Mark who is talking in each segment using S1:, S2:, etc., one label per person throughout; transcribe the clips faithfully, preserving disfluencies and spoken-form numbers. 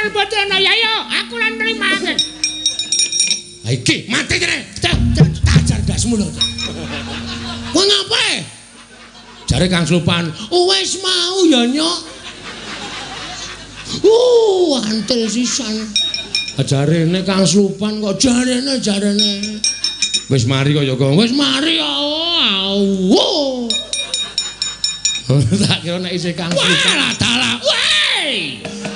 S1: Raden Badrana ya yo aku lan nrimake.
S2: Ha iki mati kene. Tajar dasmu lho. Kowe ngapae? Jare Kang Slopan, wis mau ya nyok. Uh, antil sisan. Jarene Kang Slopan kok jarene jarene. Wis mari kok ya kok. Wis mari ya. Wow. Tak kira nek isih Kang Slopan. Walah dalah. Wei.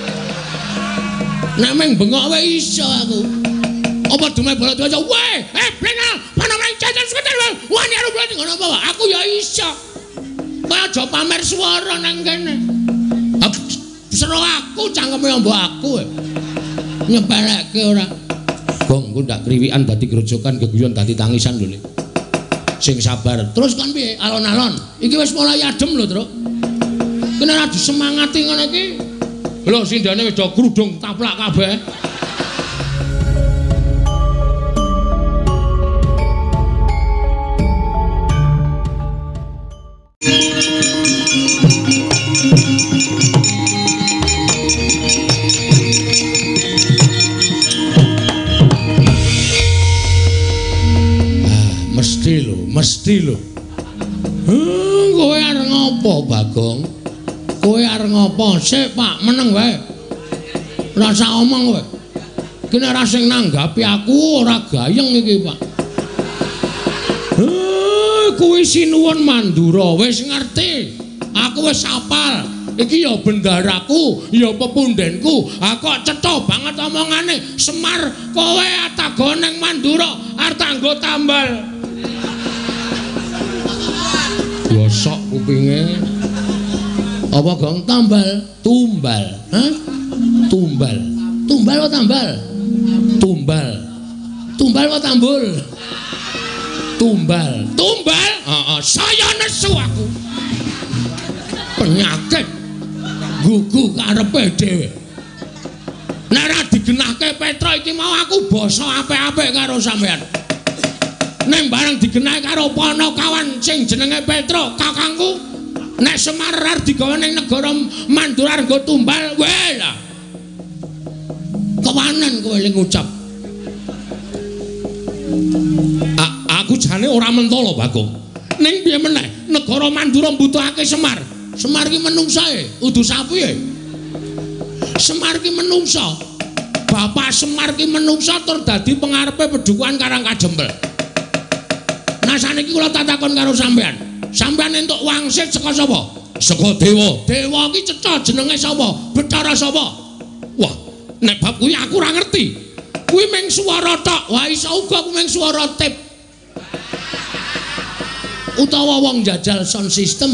S2: Nek meng bengok wae iso aku. Apa dume bola aja. Weh, eh Brenal, mana main jajan sebentar wae. Wani arep lho ngono apa wae. Aku ya iso. Kowe aja pamer swara nang kene. Sero aku cangkeme mbok aku. Nyepelekke ora. Gong ku ndak kriwikan dadi grojokan geguyon dadi tangisan lho. Sing sabar. Terus kan piye alon-alon? Iki wis mulai adem lho, Truk. Kene ora disemangati ngene iki. Lho sindane wis do krudung taplak kabeh. Mesti lho, mesti lho. Hmm, kowe arep ngopo, Bagong? Kowe arep ngopo? Sik, Pak, meneng wae. Ora usah omong kowe. Kene ora sing nanggapi aku ora gayeng iki, Pak. Heh, kowe sinuwun Mandura, wis ngerti. Aku wis apal. Iki ya bendaraku, ya pepundenku. Aku cetha banget omongane. Semar kowe atagoneng Mandura arep tanggo tambal. Gosok kupinge. Apa Gong tambal? Tumbal. Hah? Tumbal. Tumbal apa tambal? Tumbal. Tumbal apa tambul? Tumbal. Tumbal? Heeh, saya nesu aku. Penyakit gugu karepe dhewe. Nek ora digenahke Petro iki mau aku basa apik-apik karo sampean. Nek bareng digenah karo Panakawan sing jenenge Petro, kakangku, nek Semar arep digawe ning negara Mandura nggo tumbal, weh lah. Kewanen kowe ling ngucap. A aku jane ora mentolo, Bagong. Ning piye meneh, negara Mandura mbutuhake Semar. Semar ki menungsae, udu sapi e. Semar ki menungsa. Bapak Semar ki menungsa tur dadi pengarepe Pedukuhan Karang Kajembel. Nah saniki kula tatakon karo sampean. Sampean entuk wangsit saka sapa? Saka dewa. Dewa ki cecah jenenge sapa? Bathara sapa? Wah, nek bab kuwi aku ora ngerti. Kuwi mung swara tok. Wah iso uga kuwi mung swara tip. Utawa wong jajal sound system.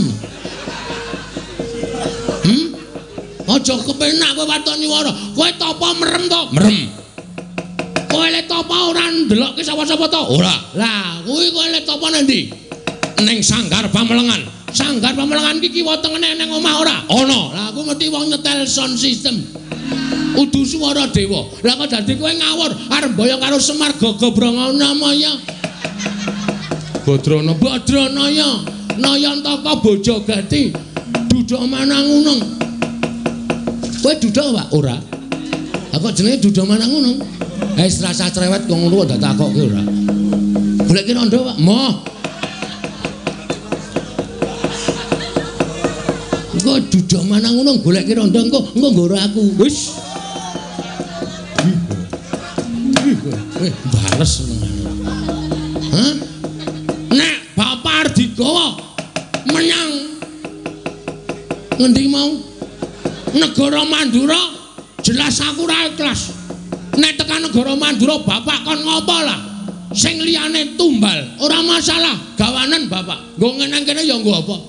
S2: Hmm? Aja kepenak kowe watoni wara. Kowe tapa merem to? Merem. Kowe le tapa ora ndelokke sapa-sapa to? Ora. Lah, kuwi kowe le tapa nang ndi? Ning Sanggar Pamelengan. Sanggar Pamelengan iki kiwa tengene ning omah ora? Ana. Lah aku mesti wong nyetel sound system. Udu swara dewa. Lah kok dadi kowe ngawur arep boyong karo Semar Gagabrangan namanya. Badrana Badranaya. Nayantaka Bojogati. Duduk Manangunung. Kowe duduk Pak? Ora. Aku jenenge duduk Manangunung. Eh rasa cerewet kok ngono kok dak takokke ora. Goleki rondo, Pak. Moh. Engko duduk Manangunung goleki rondo engko engko nggoro aku. Wis. Eh, bales. Hah? Nek Bapak Ardigawa menyang ngendi mau? Negara Mandura jelas aku ora ikhlas. Nek tekan negara Mandura bapak kon ngopo lah? Sing liyane tumbal, ora masalah, gawanen bapak. Nggo ngeneng kene ya nggo apa?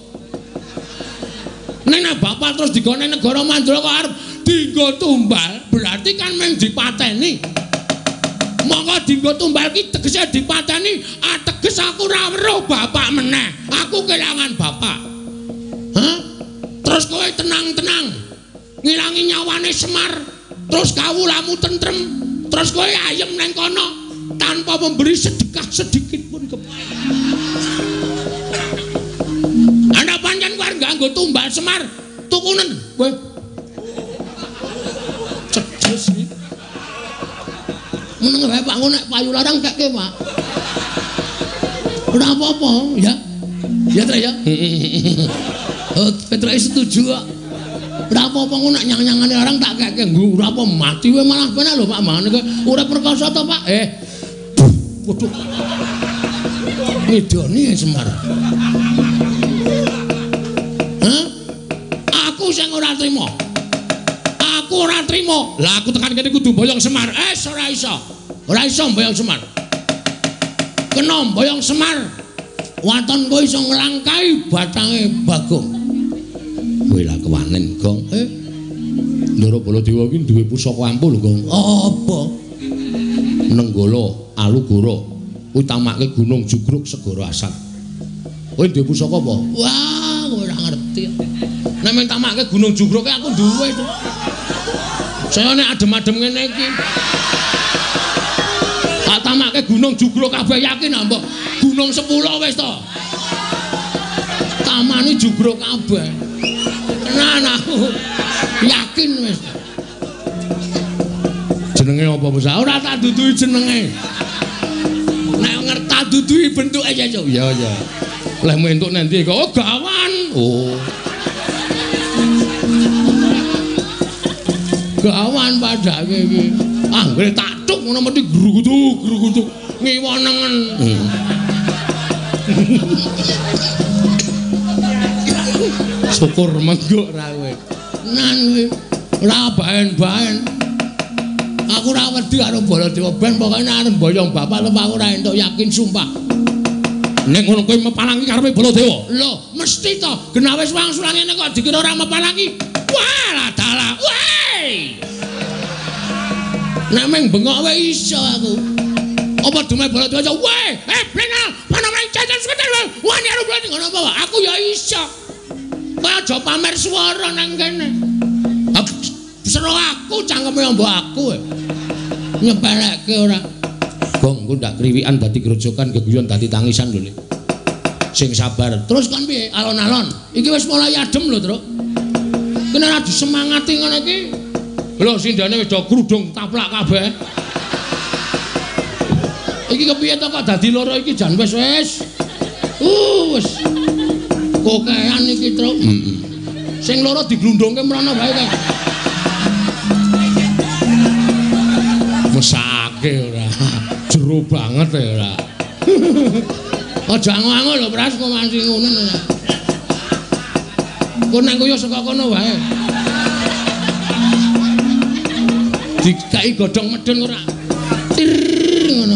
S2: Nek bapak terus digone negara Mandura kok arep dienggo tumbal, berarti kan mung dipateni. Monggo dienggo tumbal ki tegese dipateni, ateges aku ora weruh bapak meneh. Aku kelangan bapak. Hah? Terus kowe tenang-tenang ngilangi nyawane Semar. Terus kawulamu tentrem, terus kowe ayem neng kono tanpa memberi sedekah sedikit pun ke. Anda pancen kowe nganggo tumbal Semar, tukunen kowe. Cedes Meneng wae Pak, nek payu larang kekke Pak. Ora apa-apa, ya. Ya Tra ya. Oh, Petruk setuju kok. Ora apa-apa ngono nek nyang-nyangane larang tak kekke nggo. Ora apa mati wae malah penak lho Pak Mane kowe urip perkasa to Pak. Eh. Waduh. Ngidoni Semar. Hah? Aku sing ora trima. Aku ora trima. Lah aku tekan kene kudu mboyong Semar. Eh, ora iso. Ora iso mboyong Semar. Kena mboyong Semar. Waton kowe iso nglangkai batange Bagong. Kowe lah kewanen, Gong. Eh. Ndara Baladewa iki duwe pusaka ampul, Gong. Apa? Nenggala Alugara utamake Gunung Jugruk Segara Asat. Kowe duwe pusaka apa? Wah, kowe ora ngerti. Nek men tamake Gunung Jugruk aku duwe to. Saya nek adem-adem ngene iki. Tak tamake Gunung Jugruk kabeh yakin mbok Gunung sepuluh wis to. Tamani Jugruk kabeh. Tenan aku yakin wis. Jenenge apa Mas? Ora tak duduhi jenenge. Nek ngerti duduhi bentuke ya yo. Ya ya. Leh mentuk nanti kok oh, gawan. Oh. Gawan padake iki. Anggere tak tuk ngono mesti grugutuk grugutuk ngiwonengen. Hmm. Syukur menggok ra kowe. Nan kowe ora baen-baen. Aku ora wedi karo Baladewa ben pokoke arep boyong bapak lho aku ora entuk yakin sumpah. Nek ngono kowe mepalangi karepe Baladewa. Lho, mesti to. Genah wis wangsulan ngene kok dikira ora mepalangi. Walah dalah. Woi. Nek meng bengok wae iso aku. Apa dume Baladewa aja. Woi, eh blenal, panomane jajan sekedar wae. Wani arep bali ngono apa wae. Aku ya iso. Kowe aja pamer swara nang kene. Sero aku cangkeme mbok aku. Nyepelekke ora. Gong, engko ndak kriwikan dadi grojokan geguyon dadi tangisan lho. Sing sabar. Terus kan piye? Alon-alon. Iki wis mulai adem lho, Truk. Kene ora disemangati ngene iki. Lho sindane wis do krudung taplak kabeh. Iki kepiye to kok dadi loro iki jan wis wis. Uh wis. Kokean iki, Truk. Heeh. Sing loro diglundungke mrono wae kae. Mesake ora. Jero banget ya ora. Aja ango-ango lho Pras kok mancing ngono. Kok nek koyo saka kono wae. Dikai godhong medun ora. Tir ngono.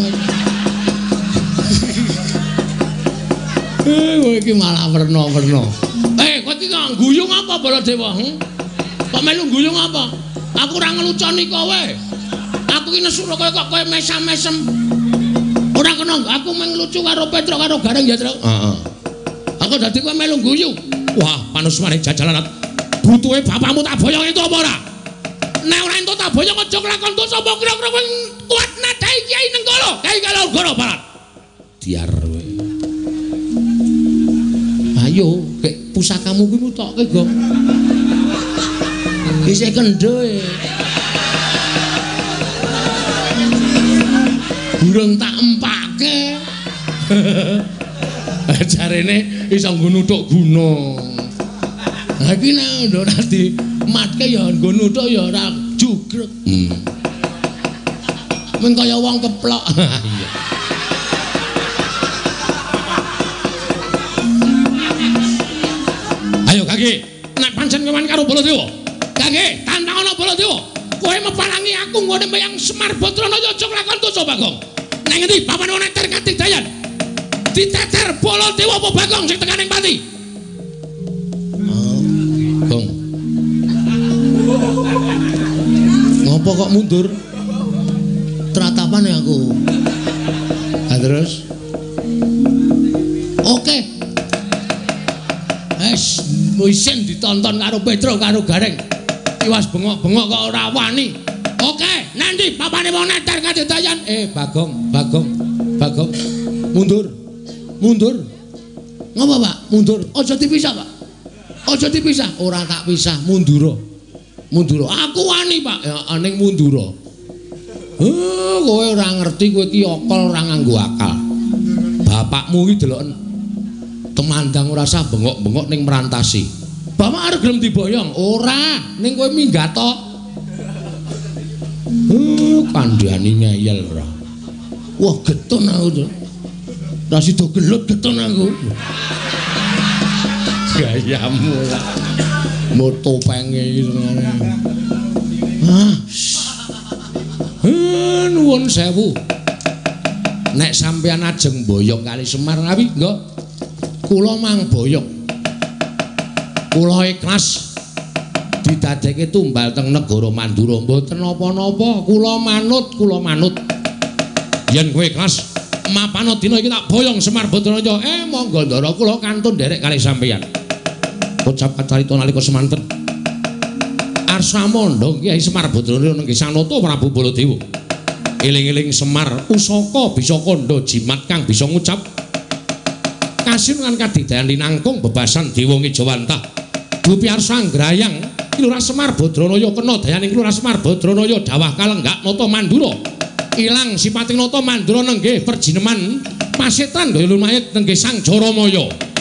S2: Eh kowe iki malah werna-werna. Eh kowe iki kok guyung apa Baladewa? Hm? Kok melu guyung apa? Aku ora ngeluconi kowe. Aku iki nesu kowe kok kowe mesam-mesem. Ora kena aku meng lucu karo Petruk karo Gareng ya, Truk. Heeh. Aku dadi kowe melu guyu. Wah, panusmane jajalan. Butuhe bapakmu tak boyong itu apa ora? Nek ora entuk tak boyong aja kelakon dosa apa kira-kira kowe kuat nadai Kiai Nenggala. Kiai Kalogoro Barat. Diar kowe. Ayo, kek pusakamu kuwi mutokke, Gong. Isih kendhe. Burung tak empake. Jarene iso nggo nuthuk gunung. Ha iki nek ora dimatke ya nggo nuthuk ya ora jugruk. Hmm. Men kaya wong keplok. Iya. Ayo Kaki, nek pancen kewan karo Baladewa. Kaki, tantangana Baladewa. Kowe mepalangi aku nggone mbayang Semar Batrana aja lakon dosa Bagong. Nang ngendi papan wong neter Katidayan? Diteter Baladewa apa Bagong sing tekan ning pati? Oh, Gong. Ngopo kok mundur? Teratapan ya aku. Ah terus? Oke. Wes, wisen ditonton karo Petruk karo Gareng. Iwas bengok-bengok kok ora wani. Oke, nanti papane wong neter Katidayan. Eh, Bagong, Bagong, Bagong. Mundur. Mundur. Ngapa, Pak? Mundur. Aja dipisah, Pak. Aja dipisah. Ora tak pisah, mundur. Mundur. Aku wani, Pak. Ya aning mundur. Heh, kowe ora ngerti kowe iki okol ora nganggo akal. Bapakmu iki deloken temandang ora usah bengok-bengok ning merantasi. Bapak arep gelem diboyong? Ora, ning kowe minggat tok. Heh, kandhani ngeyel ora. Wah, getun aku to. Ra sida gelut getun aku. Gayamu lah. Moto penge iki senengane. Hah. Heh, nuwun sewu. Nek sampeyan ajeng boyong kali Semar ngawi, nggo. Kula mang boyong. Kula ikhlas didadekke tumbal teng negara Mandura. Mboten napa-napa, kula manut, kula manut. Yen kowe ikhlas mapana dina iki tak boyong Semar Badraya. Eh monggo ndara kula kantun nderek kali sampeyan. Ucap kacarita nalika semanten. Arsamandha Kyai Semar Badraya nenggih Sanata Prabu Baladewa. Eling-eling Semar usaka bisa kandha jimat kang bisa ngucap kasinungan kadidayan linangkung bebasan Dewa Ngejawantah. Dupi arsa nggrayang Lurah Semar Badraya kena dayaning Lurah Semar Badraya dawah kalenggak nata Mandura. Ilang sipating nata Mandura nenggih perjineman pasetran daya lumayit nenggih Sang Jaramaya.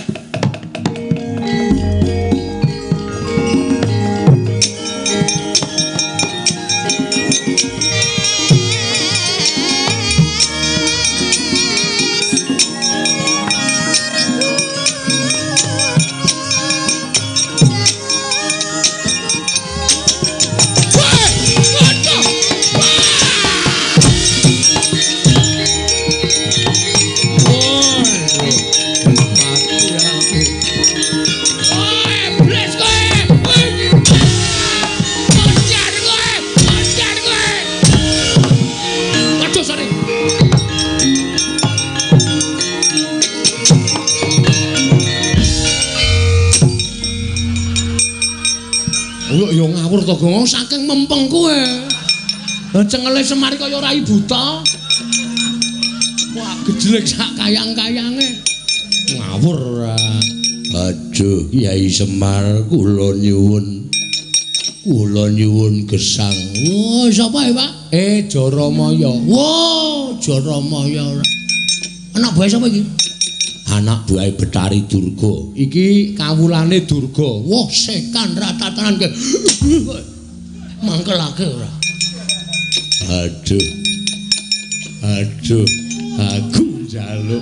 S2: Ngomong saking mempeng kowe. Cengele Semar kaya rai buta. Wah, gejlek sak kayang-kayange. Ngawur ora. Aduh, Kyai Semar kula nyuwun. Kula nyuwun gesang. Wah, sapa e, Pak? Eh, Jaramaya. Wah, Jaramaya ora. Anak buah sapa iki? Anak buah Betari Durga. Iki kawulane Durga. Wah, sekan ratatanan ke. Mangkelake ora. Aduh. Aduh, aku njaluk.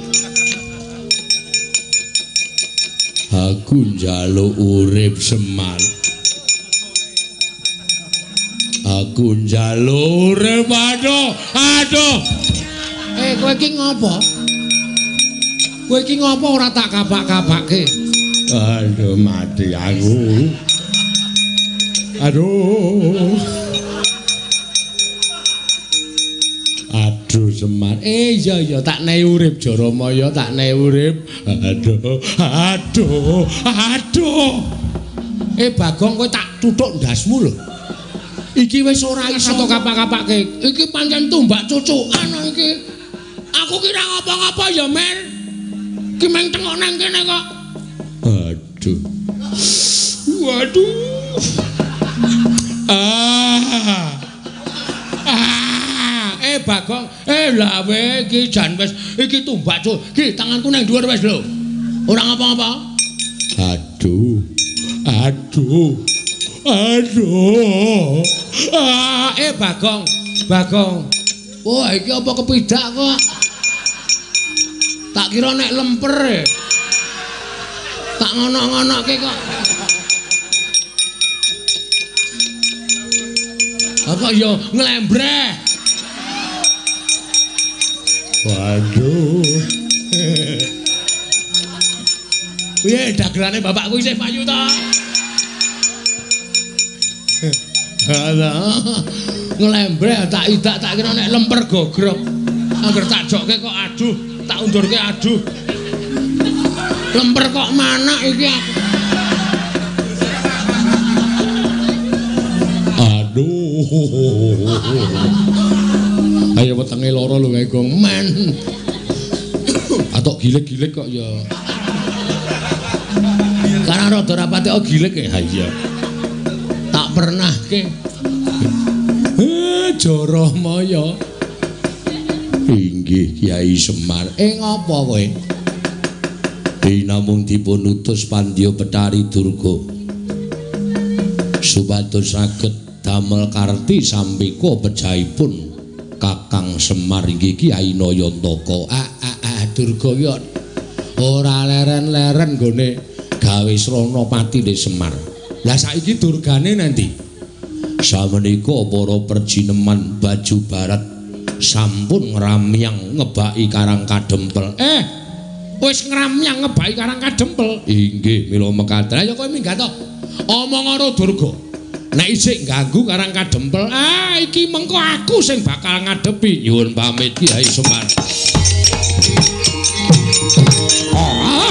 S2: Aku njaluk urip Semar. Aku njaluk urip aduh, aduh. Eh, kowe iki ngopo? Kowe iki ngopo ora tak kabak-kabake? Aduh, mati aku. Aduh. Aduh Semar. Eh iya iya tak nehi urip Jaramaya, tak nehi urip. Aduh, aduh, aduh. Eh Bagong kowe tak tuthuk ndasmu lho. Iki wis ora iso to kapak-kapake. Iki pancen tumbak cucukan iki. Aku kira ngapa-ngapa ya, Men. Ki meng tengok nang kene kok. Aduh. Waduh. Ah. Ah, eh Bagong, eh lah we iki jan wis iki tumbak cuk. Ki tanganku nang dhuwur wis lho. Ora ngapa-ngapa. Aduh. Aduh. Aduh. Ah, eh Bagong. Bagong. Wah, iki apa kepidak kok? Tak kira nek lemper e. Tak ngono-ngonoke kok. Apa yo nglembreh. Waduh. Piye dagelane bapakku isih payu ta? Alah. Nglembreh tak idak tak kira nek lemper gogrok. Angger tak jokke kok aduh, tak undurke aduh. Lemper kok manak iki aku. Aduh. Ayo wetenge lara lho kae Gong. Men. Atok gilek-gilek kok ya. Karena rada rapate kok gilek ya. Ha iya. Tak pernah ke. Eh Jaramaya. Inggih Kyai Semar. Ing apa kowe? Namung dipun utus Pandya Betari Durga supados saged damel karti sampika pejahipun Kakang Semar inggih Kyai Nayantaka. Ah ah ah Durga ya ora leren-leren nggone gawe srana patine Semar. Lah saiki durgane nanti? Samenika para perjineman Baju Barat sampun ngramyang ngebaki Karang Kadempel. Eh, wis ngramyang ngebaki Karang Kadempel. Inggih, mila mekaten. Ayo kowe minggat to. Omong karo Durga. Nek isih ganggu Karang Kadempel, ah iki mengko aku sing bakal ngadepi. Nyuwun pamit Kyai Semar. Oh.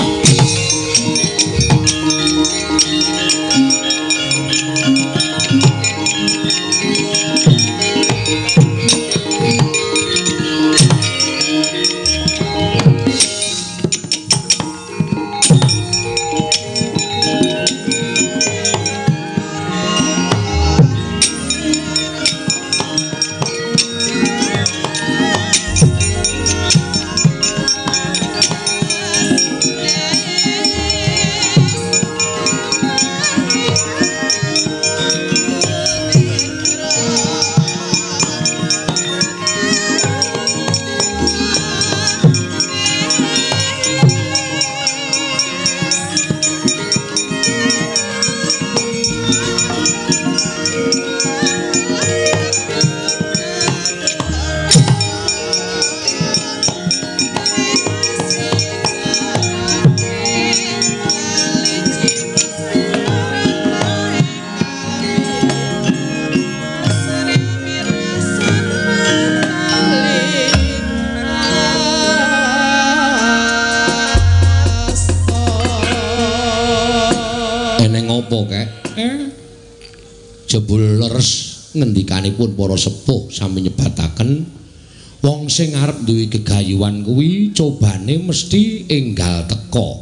S2: Jebul leres ngendikanipun para sepuh sami nyebataken wong sing arep duwe gegayuhan kuwi cobane mesti enggal teka.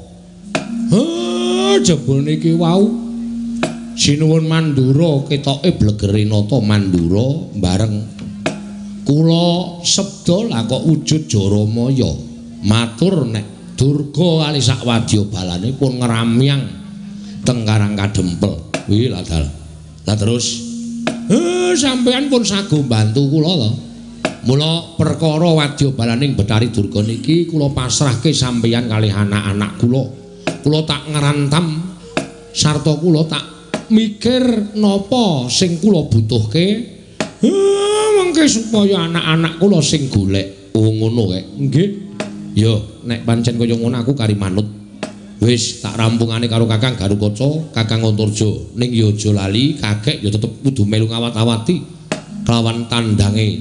S2: Ha, jebul niki wau sinuwun Mandura ketoke blegere nata Mandura bareng kula sebda lah kok wujud Jaramaya. Matur nek Durga kali sak wadya balane pun ngramyang teng Karang Kadempel. Kuwi lah dal. Lah terus eh sampean pun sagu bantu kula to. Mula perkara wadya balaning Betari Durga niki kula pasrahke sampeyan kalih anak-anak kula. Kula tak ngrantam sarta kula tak mikir napa sing kula butuhke. Eh mengke supaya anak-anak kula sing golek. Oh ngono kae. Nggih. Ya nek pancen kaya ngono aku kari manut. Wis tak rampungane karo Kakang Garukaca, Kakang Antarja. Ning ya aja lali, kakek ya tetep kudu melu ngawat-awati kelawan tandange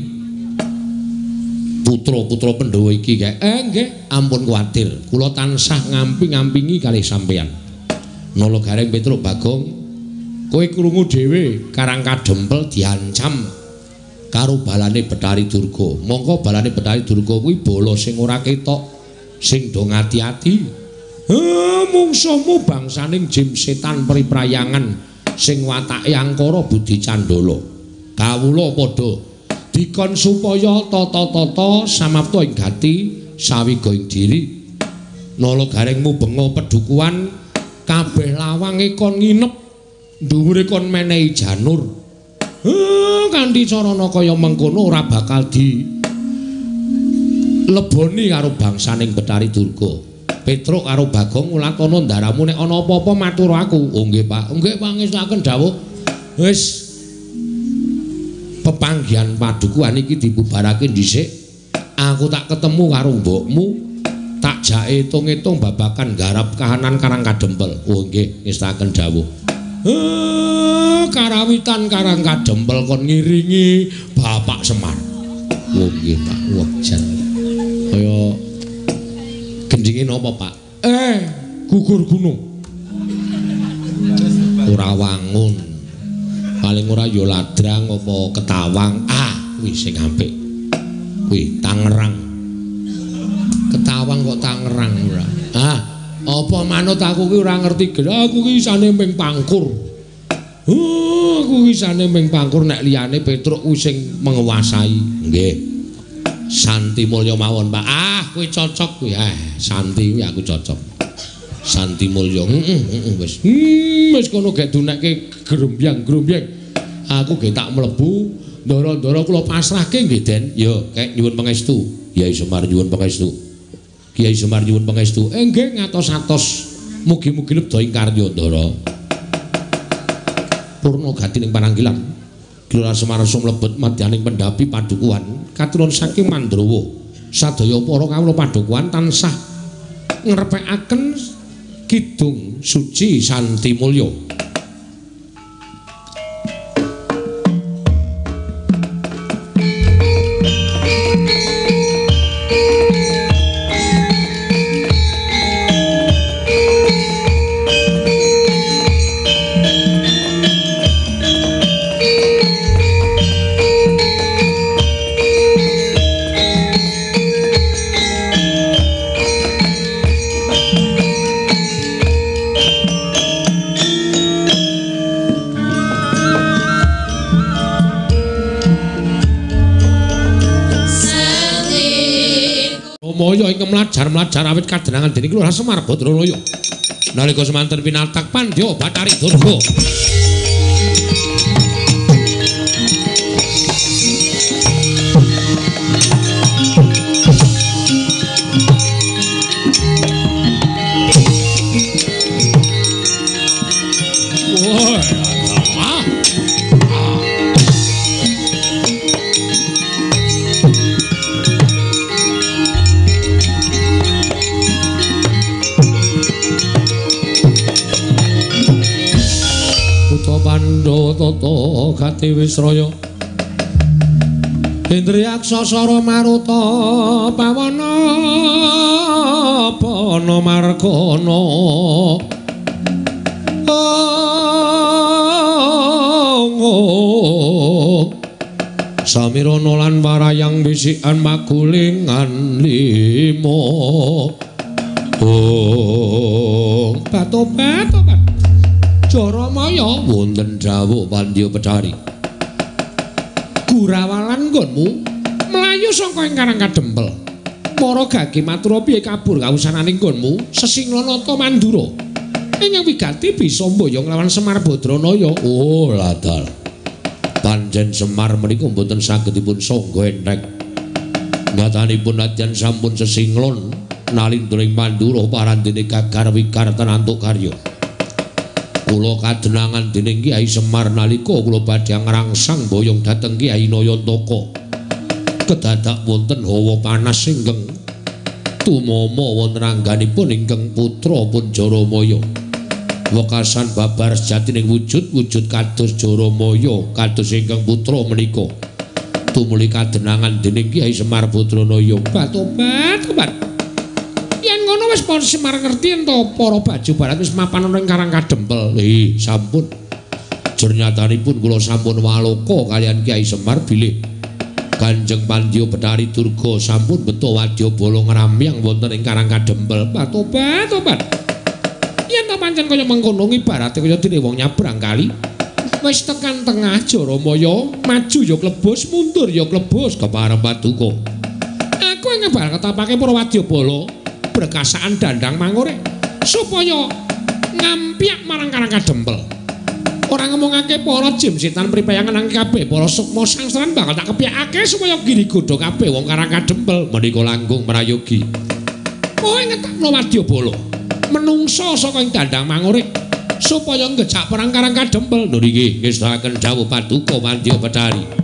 S2: putra-putra Pandhawa iki kae. Eh nggih, ampun kuwatir. Kula tansah ngampi-ngampingi kalih sampeyan. Nala Gareng Petruk Bagong, kowe krungu dhewe Karang Kadempel diancam karo balane Betari Durga. Mongko balane Betari Durga kuwi bala sing ora ketok, sing do ngati-ati. Eh, mungsuhmu bangsaning jim setan priprayangan sing watake angkara Budi Candala. Kawula padha dikon supaya tata-tata samapta ing gati sawiga ing diri. Nala Garengmu benga pedukuhan kabeh lawange kon nginep dhuwure kon menehi janur. Eh, kanthi carana kaya mengkono ora bakal di leboni karo bangsaning Betari Durga. Petruk karo Bagong ngulatana ndaramu nek ana apa-apa matur aku. Oh nggih Pak, nggih pangestaken dawuh. Wis pepanggihan padukuhan iki dibubarake dhisik. Aku tak ketemu karo mbokmu, tak jake itung-itung babakan garap kahanan Karang Kadempel. Oh nggih, ngestaken dawuh. Eh, karawitan Karang Kadempel kon ngiringi Bapak Semar. Oh nggih Pak, wajar. Kaya gendinge napa Pak? Eh, gugur gunung. Ora wangun. Paling ora ya ladrang apa ketawang. Ah, kuwi sing apik. Kuwi Tangerang. Ketawang kok Tangerang ora. Ah, apa manut aku kuwi ora ngerti. Aku ki isane ping pangkur. Oh, aku kisane ming pangkur nek liyane Petruk kuwi sing menguasai. Nggih. Santi Mulya mawon, Pak. Ah, kowe cocok kuwi. Ah, Santi kuwi aku cocok. Santi Mulya. Heeh, heeh wis. Hmm, wis kono gek dunekke grombyang-grombyang. Aku ge tak mlebu, ndara-ndara kula pasrahke nggih, Den. Ya, kek nyuwun pangestu. Kyai Semar nyuwun pangestu. Kyai Semar nyuwun pangestu. Eh, nggih ngatos-atos. Mugi-mugi lebda ing karya Ndara. Purna gati ning pananggilan. Gelora Semar mlebet madyaning pendhapi padukuhan katurun saking Mandrawa. Sadaya para kawula padukuhan tansah ngrepekaken kidung suci Santi Mulya. Maya ing mlajar-mlajar awit kadenangan dening Kelurahan Semar Badranaya. Nalika semanten pinatak Pandya Bathari Durga. Tata gati wisraya Indriyaksa Sara Maruta Pawana Pana Margana Samirana lan warayang wisikan magulingan lima Oh batobat-obat Jaramaya wonten dawuh Pandya Bathari. Gurawalan nggonmu mlayu saka ing Karang Kadempel. Para gage matur piye kabur kawusananing nggonmu Sesinglanata Mandura. Ingkang wigati bisa mboyong lawan Semar Badranaya. Oh, ladal. Panjen Semar menika mboten saged dipun sangga entheng. Ngatanipun nadyan sampun sesinglon nalindring Mandura parandene gagar wikar tenantuk karya. Kula kadenangan dening Kyai Semar nalika kula badhe ngrangsang boyong dhateng Kyai Nayantaka. Kedadak wonten hawa panas ingkang tumama wonten rangganipun ingkang putra pun Jaramaya. Wekasan babar sejatining wujud-wujud kados Jaramaya kados ingkang putra menika. Tumuli kadenangan dening Kyai Semar Badranaya. Batobat, obat. Yen ngono wis pon Semar ngerti ento para baju barat wis mapan ana ing Karang Kadempel. Eh, sampun. Jernyatanipun kula sampun waloka kalian Kyai Semar bilih Kanjeng Pandya Bathari Durga sampun beto wadya bala ngramyang wonten ing Karang Kadempel. Batobat, obat. Yen ta pancen kaya mengkono ibarate kaya dene wong nyabrang kali. Wis tekan tengah Jaramaya, maju ya klebus, mundur ya klebus kepareng paduka. Aku ngebal ketapake para wadyabala berkasaan dandang mangore supaya ngampyak marang Karang Kadempel. Ora ngomongake para jim setan pripayangan nang kabeh para sukma sangsaran bakal tak kepyakake supaya giri godho kabeh wong Karang Kadempel menika langkung merayogi. Kowe ngetakno wadyabala menungsa saka ing dandang mangore supaya ngejak perang Karang Kadempel. Lho niki ngestahaken dawuh paduka Pandya Bathari.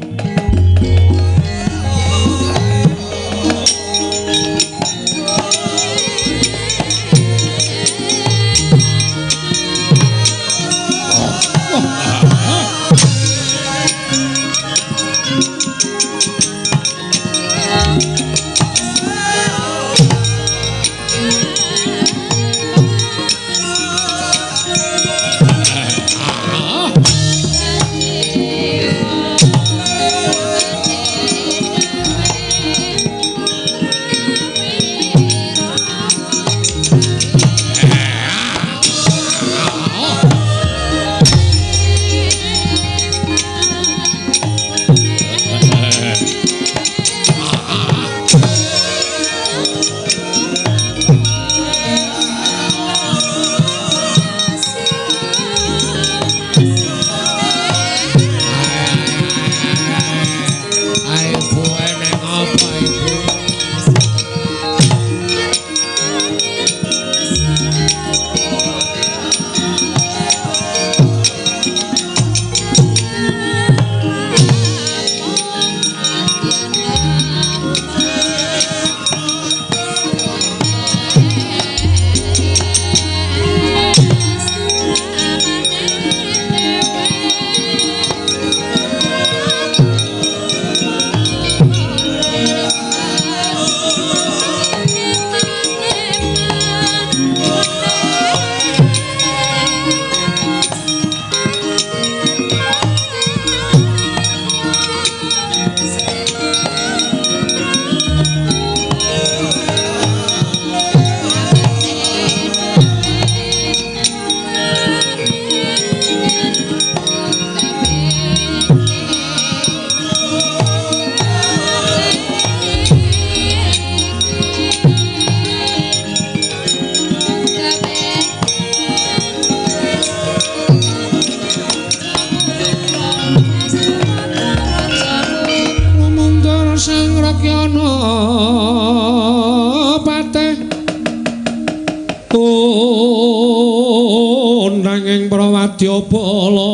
S2: Wadyabala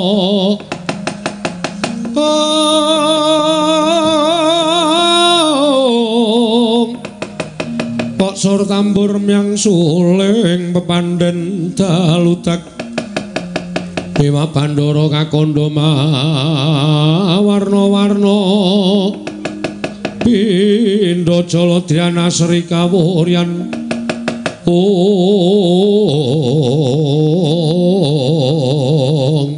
S2: kok sur tambur myang suling pepandhen daludak Dewa Bandara kakandha warna-warna Pindha Jaladhyana Sri Kawuryan Om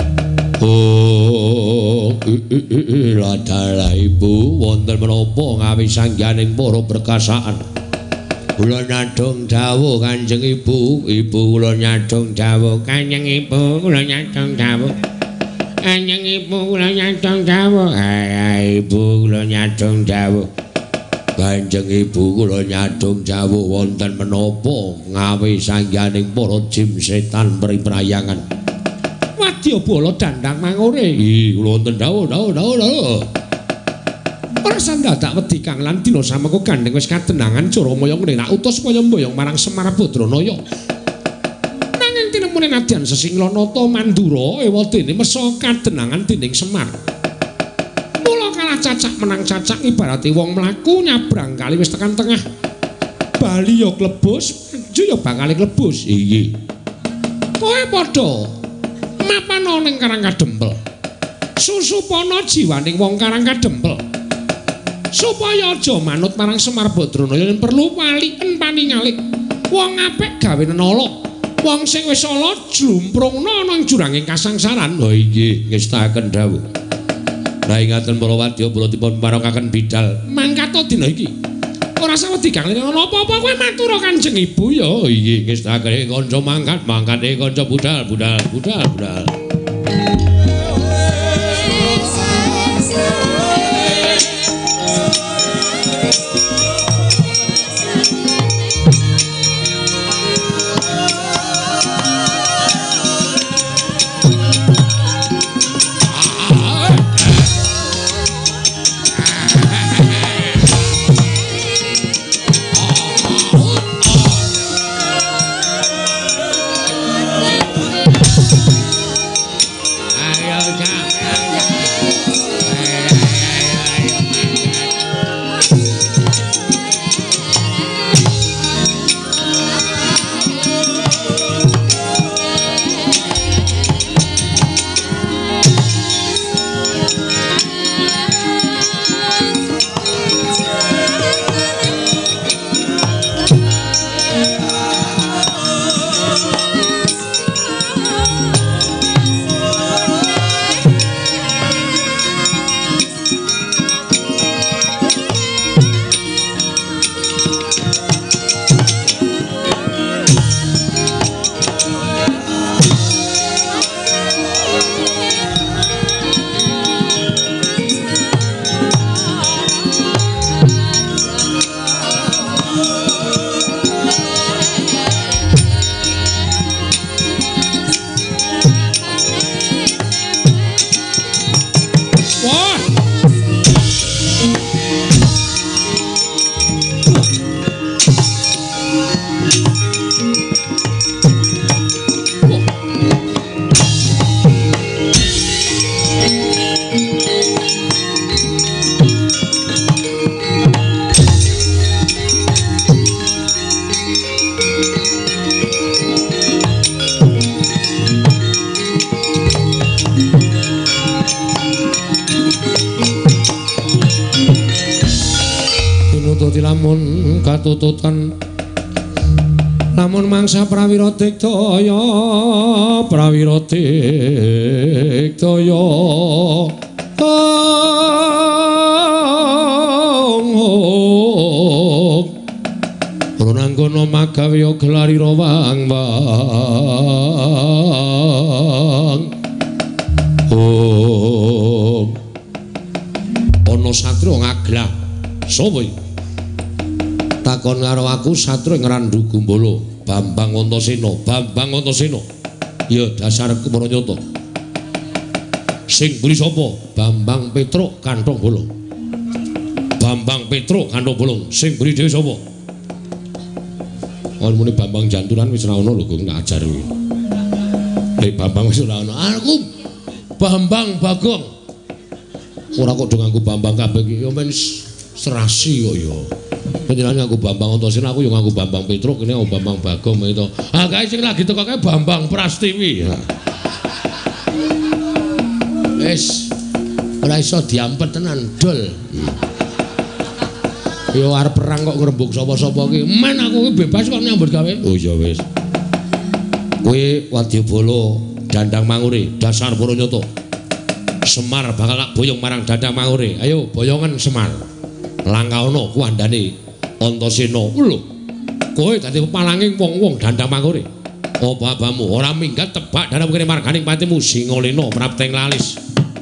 S2: Om Ladala Ibu wonten menapa ngawisangganing para berkasaan kula nyadong dawuh Kanjeng Ibu Ibu kula nyadong dawuh Kanjeng Ibu kula nyadong dawuh Kanjeng Ibu kula nyadong dawuh Ibu kula nyadong dawuh Kanjeng Ibu kula nyadong dawuh wonten menapa ngawisangganing para jin setan priprayangan Wadyabala dandang mangore iki kula wonten dawuh dawuh dawuh dawuh ora sandadak wedi kang lan dina samengko gandeng wis katenangan Jaramaya ngrenak utus supaya mboyong marang Semar Badranaya nanging tinemune nadyan Sesinglanata Mandura ewa dene mesa katenangan dening Semar mula kalah cacak menang cacak ibarate wong mlaku nyabrang kali wis tekan tengah bali ya klebus maju ya bakal klebus iki kowe padha mapana ning Karang Kadempel susupana jiwaning wong Karang Kadempel supaya aja manut marang Semar Badranaya yen perlu walien paningalik wong apik gawe nenala wong sing wis ala jlumprungna ana ing juranging kasangsaran lha inggih ngestaken dawuh la ingaten para wadyabala dipun paringaken bidal mangkat dina iki ora sawedi kang ana apa-apa kowe matur Kanjeng Ibu ya inggih ngestaken kanca mangkat mangkat kanca budal budal budal budal katututan lamun mangsa prawira digdaya prawira digdaya Rananggono magawe gelari rawang bang oh ana satria ngaglah sapa iki takon karo aku satria ngrandu Gumbala Bambang Antasena Bambang Antasena ya dasarku Maranyata sing buli sapa Bambang Petruk Kanthong Bolong Bambang Petruk Kanthong Bolong sing buli dhewe sapa kon muni Bambang Janturan wis ra ono lho Gong tak ajar kuwi Hei Bambang wis ora ana. Aku Bambang Bagong. Ora kok do nganggo Bambang kabeh iki. Ya men serasi kok ya. Panjenengan nganggo Bambang Antasena, aku yo nganggo Bambang Petruk, kene nganggo Bambang Bagong itu. Ah kae sing lagi teko kae Bambang Prastiwi. Wis ora iso diampet tenan, dol. Yo arep perang kok ngrembug sapa-sapa iki. Men aku iki bebas kok nyambut gawe. Oh ya wis. Kowe Wadyabala Dandang Mangure, dasar para nyata. Semar bakal tak boyong marang Dandang Mangure. Ayo boyongan Semar. Langkawana kuwandane Antasena. Lho. Kowe dadi pepalanging wong-wong Dandang Mangure. Apa abamu ora minggat tebak dalam kene marganing patimu Singalena prapteng lalis.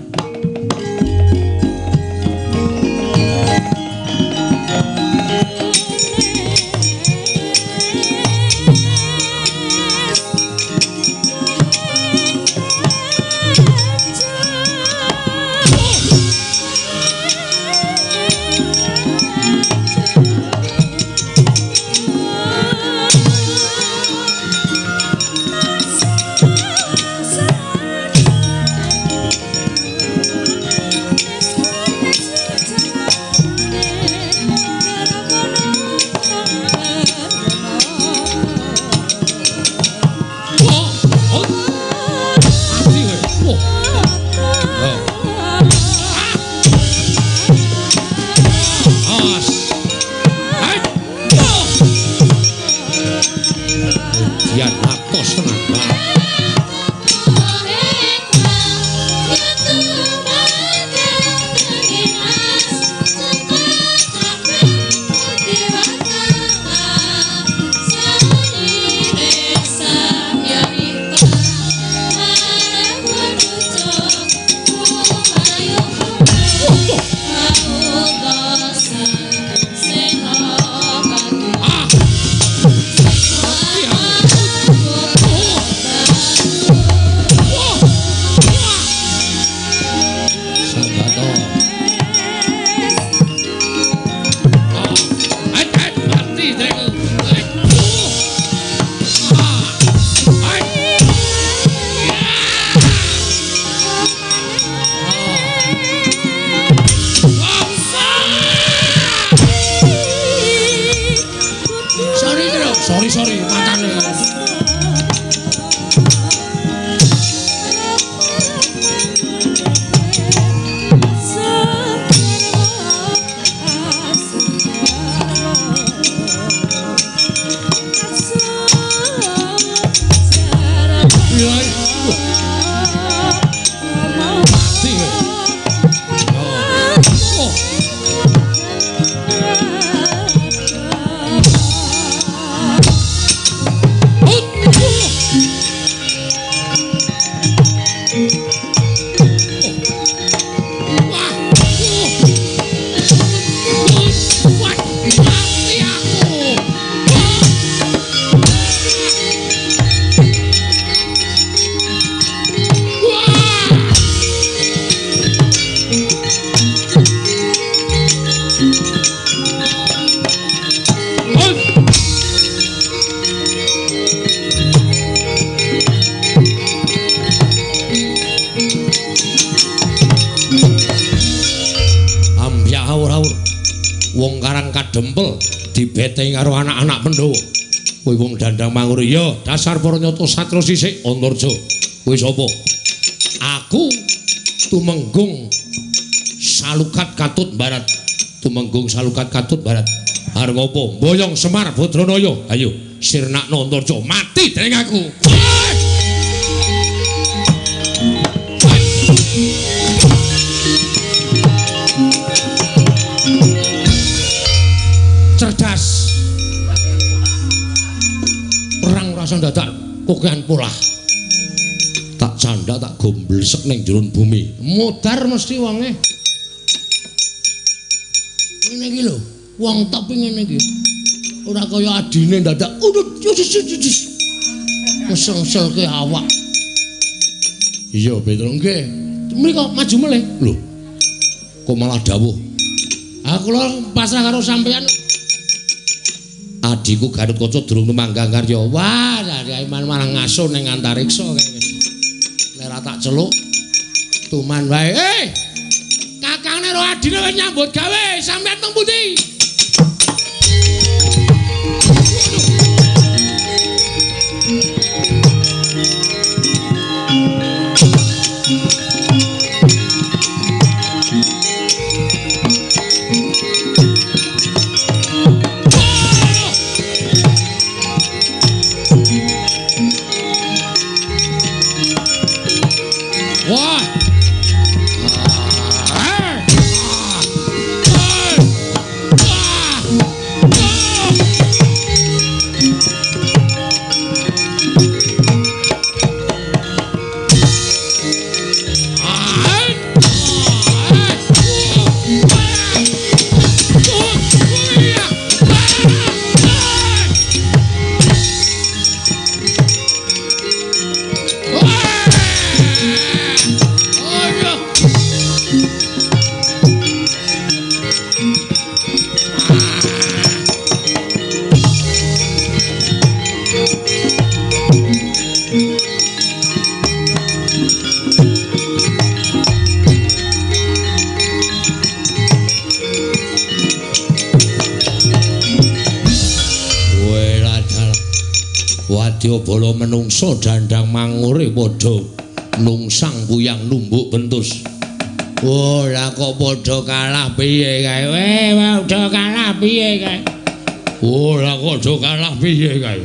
S2: Dibeteng karo anak-anak Pandhawa. Kowe wong Dandang Mangure ya, dasar para nyata satra sisik Antarja. Kowe sapa? Aku Tumenggung Salukat Katut Barat. Tumenggung Salukat Katut Barat. Arep ngopo? Boyong Semar Badranaya. Ayo, sirnakna Antarja mati dening aku. Cerdas perang rasa dadak kokean polah tak candak tak gomblesek ning jero bumi modar mesti wonge ngene iki lho wong tapi ngene iki ora kaya adine dadak udut meseng-selke awak iya betul nggih mriko maju meleh lho kok malah dawuh aku lho pasrah karo sampean adiku Garut Kaca durung tumanggang karya. Wah, dari iman malah ngaso ning antariksa kae wis. tak celuk. Tuman wae. Eh. Kakangne ro adine wis nyambut gawe, sampeyan teng pundi? Wadyabala menungso dandang mangure padha nungsang buyang numbuk bentus. Oh, lah kok padha kalah piye kae?
S1: Weh, padha kalah piye kae?
S2: Oh, lah kok padha kalah piye kae?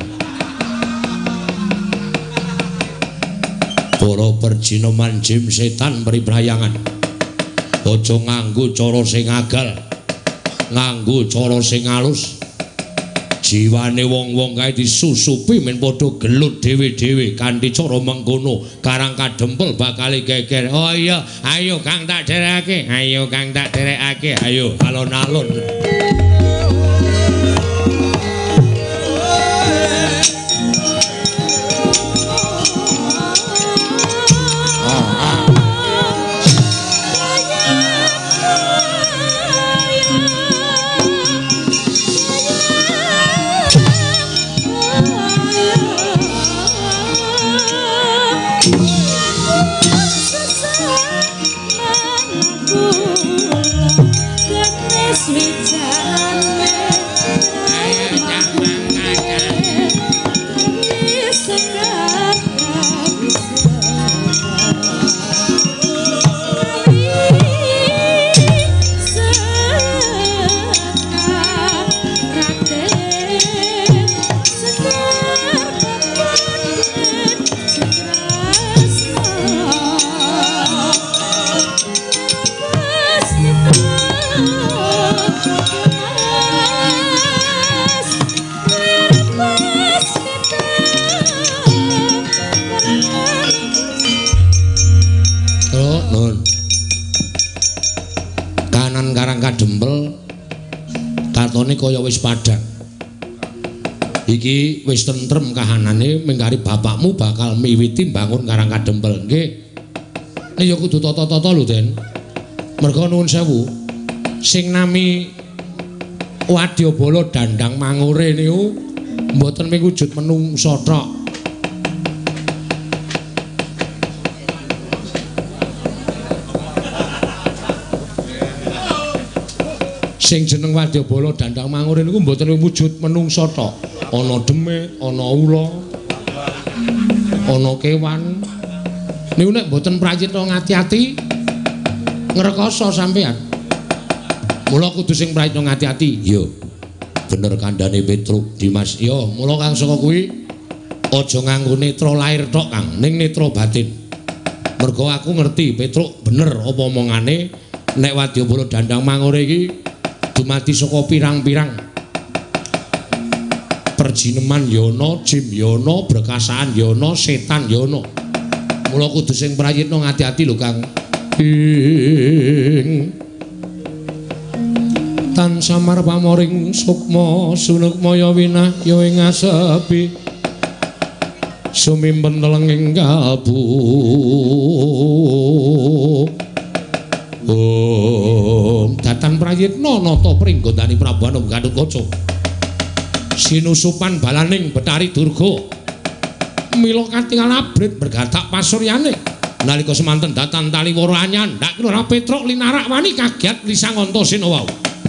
S2: Para perjinoman jim setan priprayangan. Aja nganggo cara sing agal. Nganggo cara sing alus. Jiwane wong-wong kae disusupi men padha gelut dhewe-dhewe kanthi cara mengkono Karang Kadempel bakal geger. Oh iya, ayo Kang tak derekake. Ayo Kang tak derekake. Ayo alon-alon. Kaya wis padhang. Iki wis tentrem kahanane mengkari bapakmu bakal miwiti bangun Karang Kadempel. Nggih. Nek ya kudu tata-tata lho, Den. Merga nuwun sewu. Sing nami Wadyabala dandang mangure niku mboten mung wujud menungsa tok. Sing jeneng Wadyabala dandang mangure niku mboten wujud menungsa tok. Ana demit, ana ula, ana kewan. Niku nek mboten prayitna ngati-ati ngrekoso sampean. Mula kudu sing prayitna ngati-ati. Yo. Bener kandhane Petruk Dimas. Yo, mula Kang saka kuwi aja nganggo netra lair tok, Kang, ning netra batin. Mergo aku ngerti Petruk bener apa omongane nek Wadyabala dandang mangure iki dumati saka pirang-pirang perjineman yono, jim yono, berkasaan yono, setan yono. Mula kudu sing prayitna ngati-ati lho Kang. Ing tan samar pamoring sukma sunukmaya winahya ing asepi sumimpen telenging kalbu. Om datan prayitna nata pringgondani Prabu Anom Gatotkaca sinusupan balaning Betari Durga mila katingal abrit bergatak pasuryane Nalika semanten datan tali woro anyan, ndak kira Petruk linarak wani kaget lisang Antasena wau.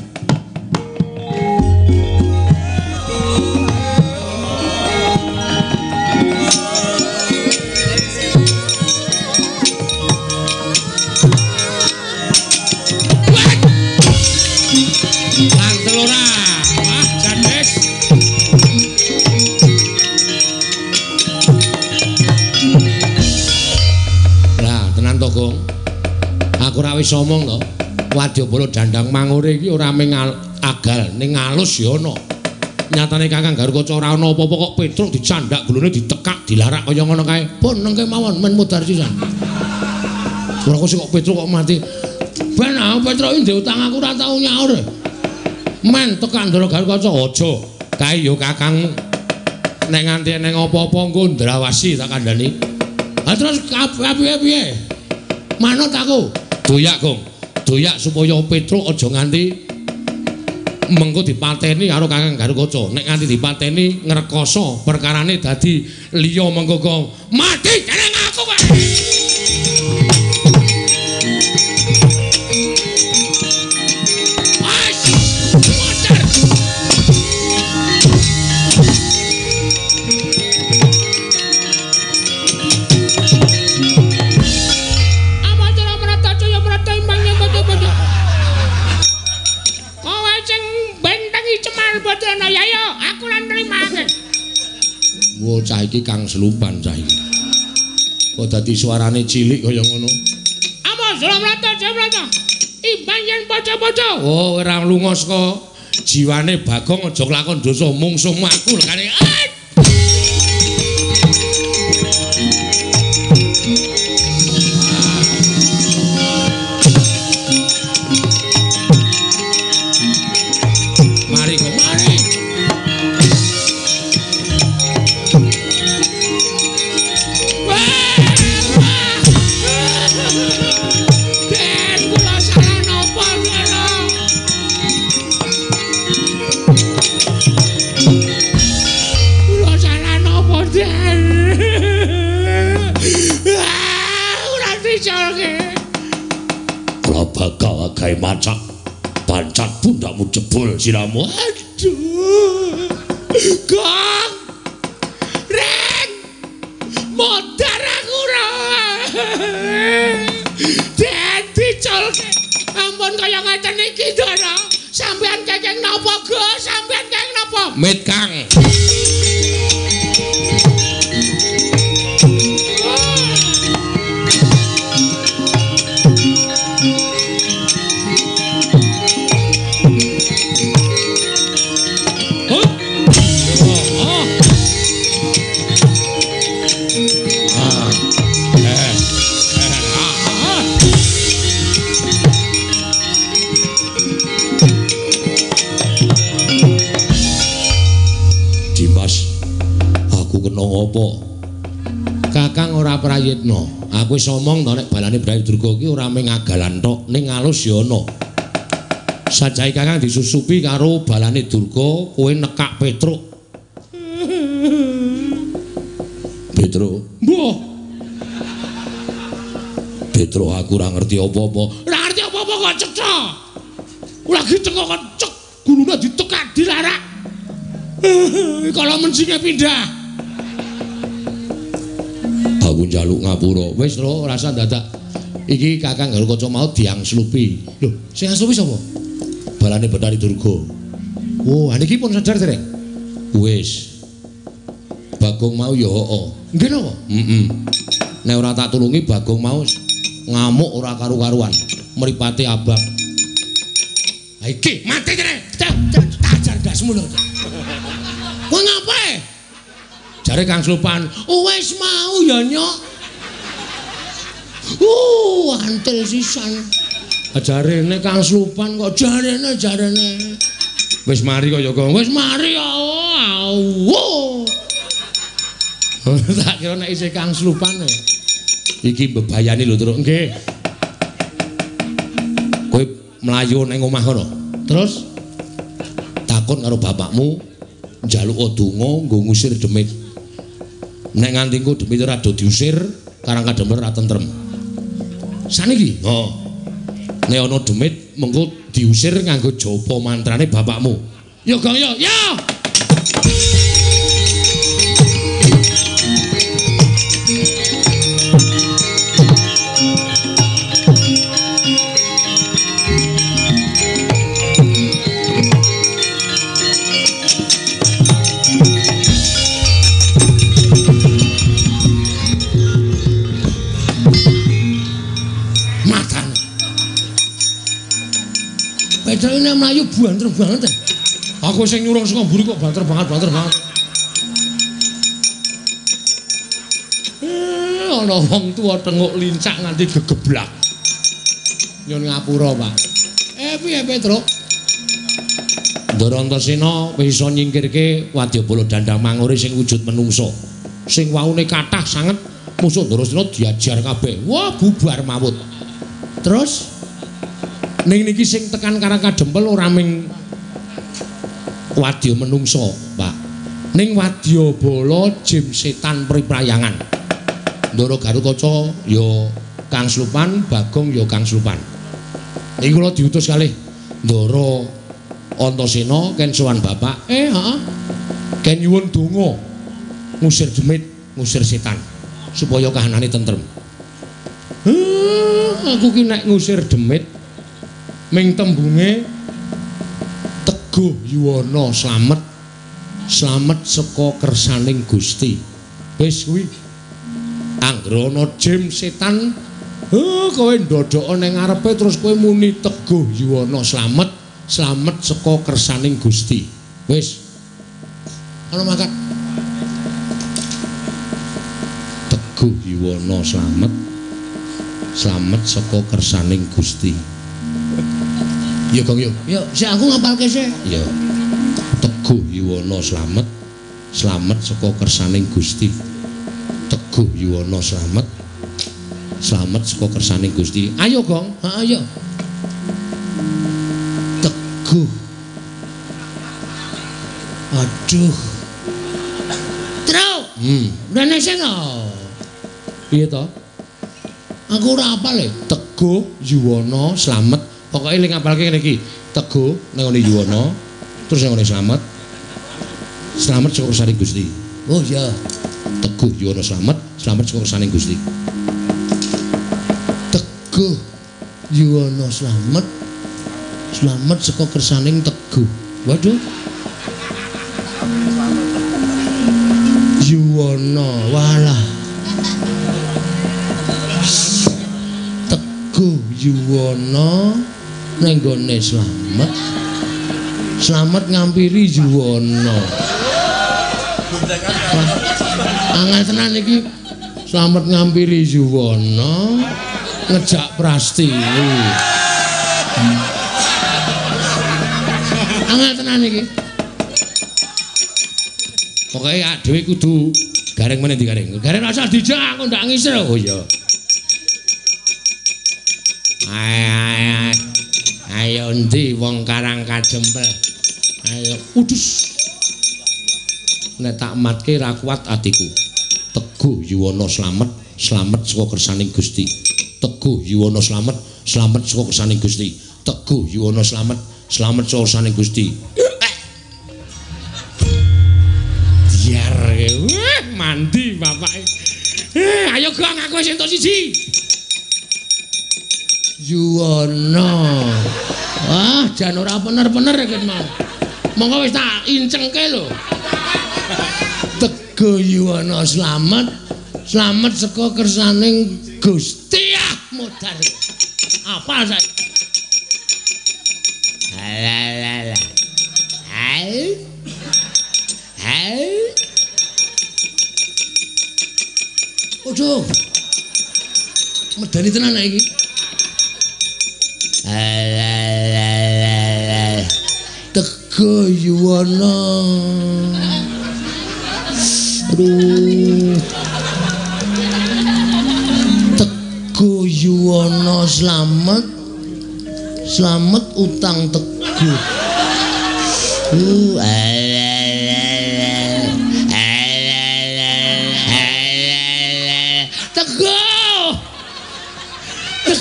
S2: Aku ora wis omong to, Wadyabala Dandang Mangure iki ora mung agal ning alus ya ana. Nyatane Kakang Garukaca ora ana apa-apa kok Petruk dicandak gulune ditekak dilarak kaya ngono kae. Pun nengke mawon men mudhar sisan. Ora kok kok Petruk kok mati. Ben aku Petruk iki ndek utang aku ora tau nyaur. Men tekan Ndara Garukaca aja. Kae ya kakangmu. Nek nganti ning apa-apa engko ndrawasi tak kandhani. Ha terus piye-piye? Manut aku. Doyak, Gong. Doyak supaya Petruk aja nganti mengko dipateni karo Kakang Garukaca. Nek nganti dipateni ngrekoso perkarane dadi liya mengko mati dening aku kowe. Wo cah iki Kang Slupan cah iki. Kok dadi suarane cilik kaya ngono. Apa Suramrata Suramrata? Imbang yen padha-padha. Oh, ora lunga saka jiwane Bagong aja kelakon dosa mungsuhmu aku lekane. Mari kok mari. Bakal gawe macak pancat pundakmu jebul siramu. Aduh. Gong. Reng. Modar aku ora. Dadi colke. Ampun kaya ngaten iki Ndara. Sampeyan kenging napa, Gus? Sampeyan kenging napa? Mit Kang. Apa? Kakang ora prayitna. Aku wis omong to nek balane Brayu Durga iki ora mung agalan tok, ning alus ya ana. Sajahe Kakang disusupi karo balane Durga, kowe nekak Petruk. Petruk. Mbah. Petruk aku ora ngerti apa-apa. Ora ngerti apa-apa kok cetha. Lagi teko kok cek gulune ditekak dilarak. Kalau mencinge pindah. Aku njaluk ngapura. Wis lho, rasa dadak. Iki Kakang Garukaca mau diangslupi. Lho, sing angslupi sapa? Balane Bathari Durga. Oh, niki pun sadar dereng. Wis. Bagong mau ya heeh. Nggih napa? Heeh. Nek ora tak tulungi Bagong mau ngamuk ora karu-karuan. Mripate abang. Ha iki mati dereng. Tajar dasmu lho. Kowe ngapae? Jare Kang Slupan, wis mau ya nyok. Uh, antel sisan. Jarene Kang Slupan kok jarene jarene. Wis mari kok ya, Gong. Wis mari ya. Wow. Tak kira nek isih Kang Slupan. Iki bebayani lho, Truk. Nggih. Kowe mlayu ning omah kono. Terus takon karo bapakmu njaluk donga nggo ngusir demit. Nek nganti engko demit ora do diusir, Karangkademel ra tentrem. Saniki, oh. Nek ana demit mengko diusir nganggo japa mantrane bapakmu. Yo Gong yo, yo. Pedal ini melayu banter banget. Aku sing nyurung saka mburi kok banter banget, banter banget. Eh, ana wong tuwa tenguk lincak nganti gegeblak. Nyun ngapura, Pak. Eh, piye Petruk? Ndara Antasena wis iso nyingkirke Wadyabala Dandang Mangore sing wujud menungso. Sing waune kathah sanget musuh Ndarasena diajar kabeh. Wah, bubar mawut. Terus ning niki sing tekan Karangkadempel ora ming wadya menungso, Pak. Ning Wadyabala jim setan priprayangan. Ndara Garukaca ya Kang Slupan, Bagong ya Kang Slupan. Niki kula diutus kalih Ndara Antasena ken sowan Bapak. Eh, heeh. Ken nyuwun donga ngusir demit, ngusir setan supaya kahanane tentrem. Heh, aku ki nek ngusir demit ming tembunge Teguh Yuwana slamet slamet saka kersaning Gusti. Wis kuwi anggere ana jim setan oh kowe ndodhok ning ngarepe terus kowe muni Teguh Yuwana slamet slamet saka kersaning Gusti. Wis ana mangkat Teguh Yuwana slamet slamet saka kersaning Gusti. Iya Gong yo. Yo, sik aku ngapalke sik. Iya. Teguh Yuwana slamet, slamet saka kersaning Gusti. Teguh Yuwana slamet, slamet saka kersaning Gusti. Ayo Gong, ha ayo. Teguh. Aduh. Truk. Hmm. Rene sing to. Piye to? Aku ora apal e. Teguh Yuwana slamet. Pokoke eling ngapalke ngene iki. Teguh ning ngene Yuwana, terus ning ngene slamet. Slamet saka kersaning Gusti. Oh iya. Teguh Yuwana slamet, slamet saka kersaning Gusti. Teguh Yuwana slamet, slamet saka kersaning Teguh. Waduh. Yuwana, walah. Teguh Yuwana ning gone slamet. Slamet ngampiri Yuwana. Angel tenan iki. Slamet ngampiri Yuwana ngejak Prastini. Angel tenan iki. Pokoke awake dhewe kudu gareng meneh di gareng. Gareng rasa dijak aku ndak ngisir. Oh iya. Ayo, ayo endi wong Karangkadempel. Ayo, udus. Nek tak matke ra kuat atiku. Teguh Yuwana slamet, slamet saka kersaning Gusti. Teguh Yuwana slamet, slamet saka kersaning Gusti. Teguh Yuwana slamet, slamet saka kersaning Gusti. Biar wah mandi bapake. Eh, ayo Gong aku wis entuk siji. Yuwana. Wah, jan ora bener-bener iki mau. Monggo wis tak incengke lho. Teguh Yuwana slamet, slamet saka kersaning Gusti. Ah, modar. Apa saiki? Alalala. Hai. Hai. Ojo. Medani tenan iki. Alalala. Teguh Yuwana. Aduh. Teguh Yuwana slamet. Slamet utang Teguh. Uh, alalala. Alalala. Alalala. Teguh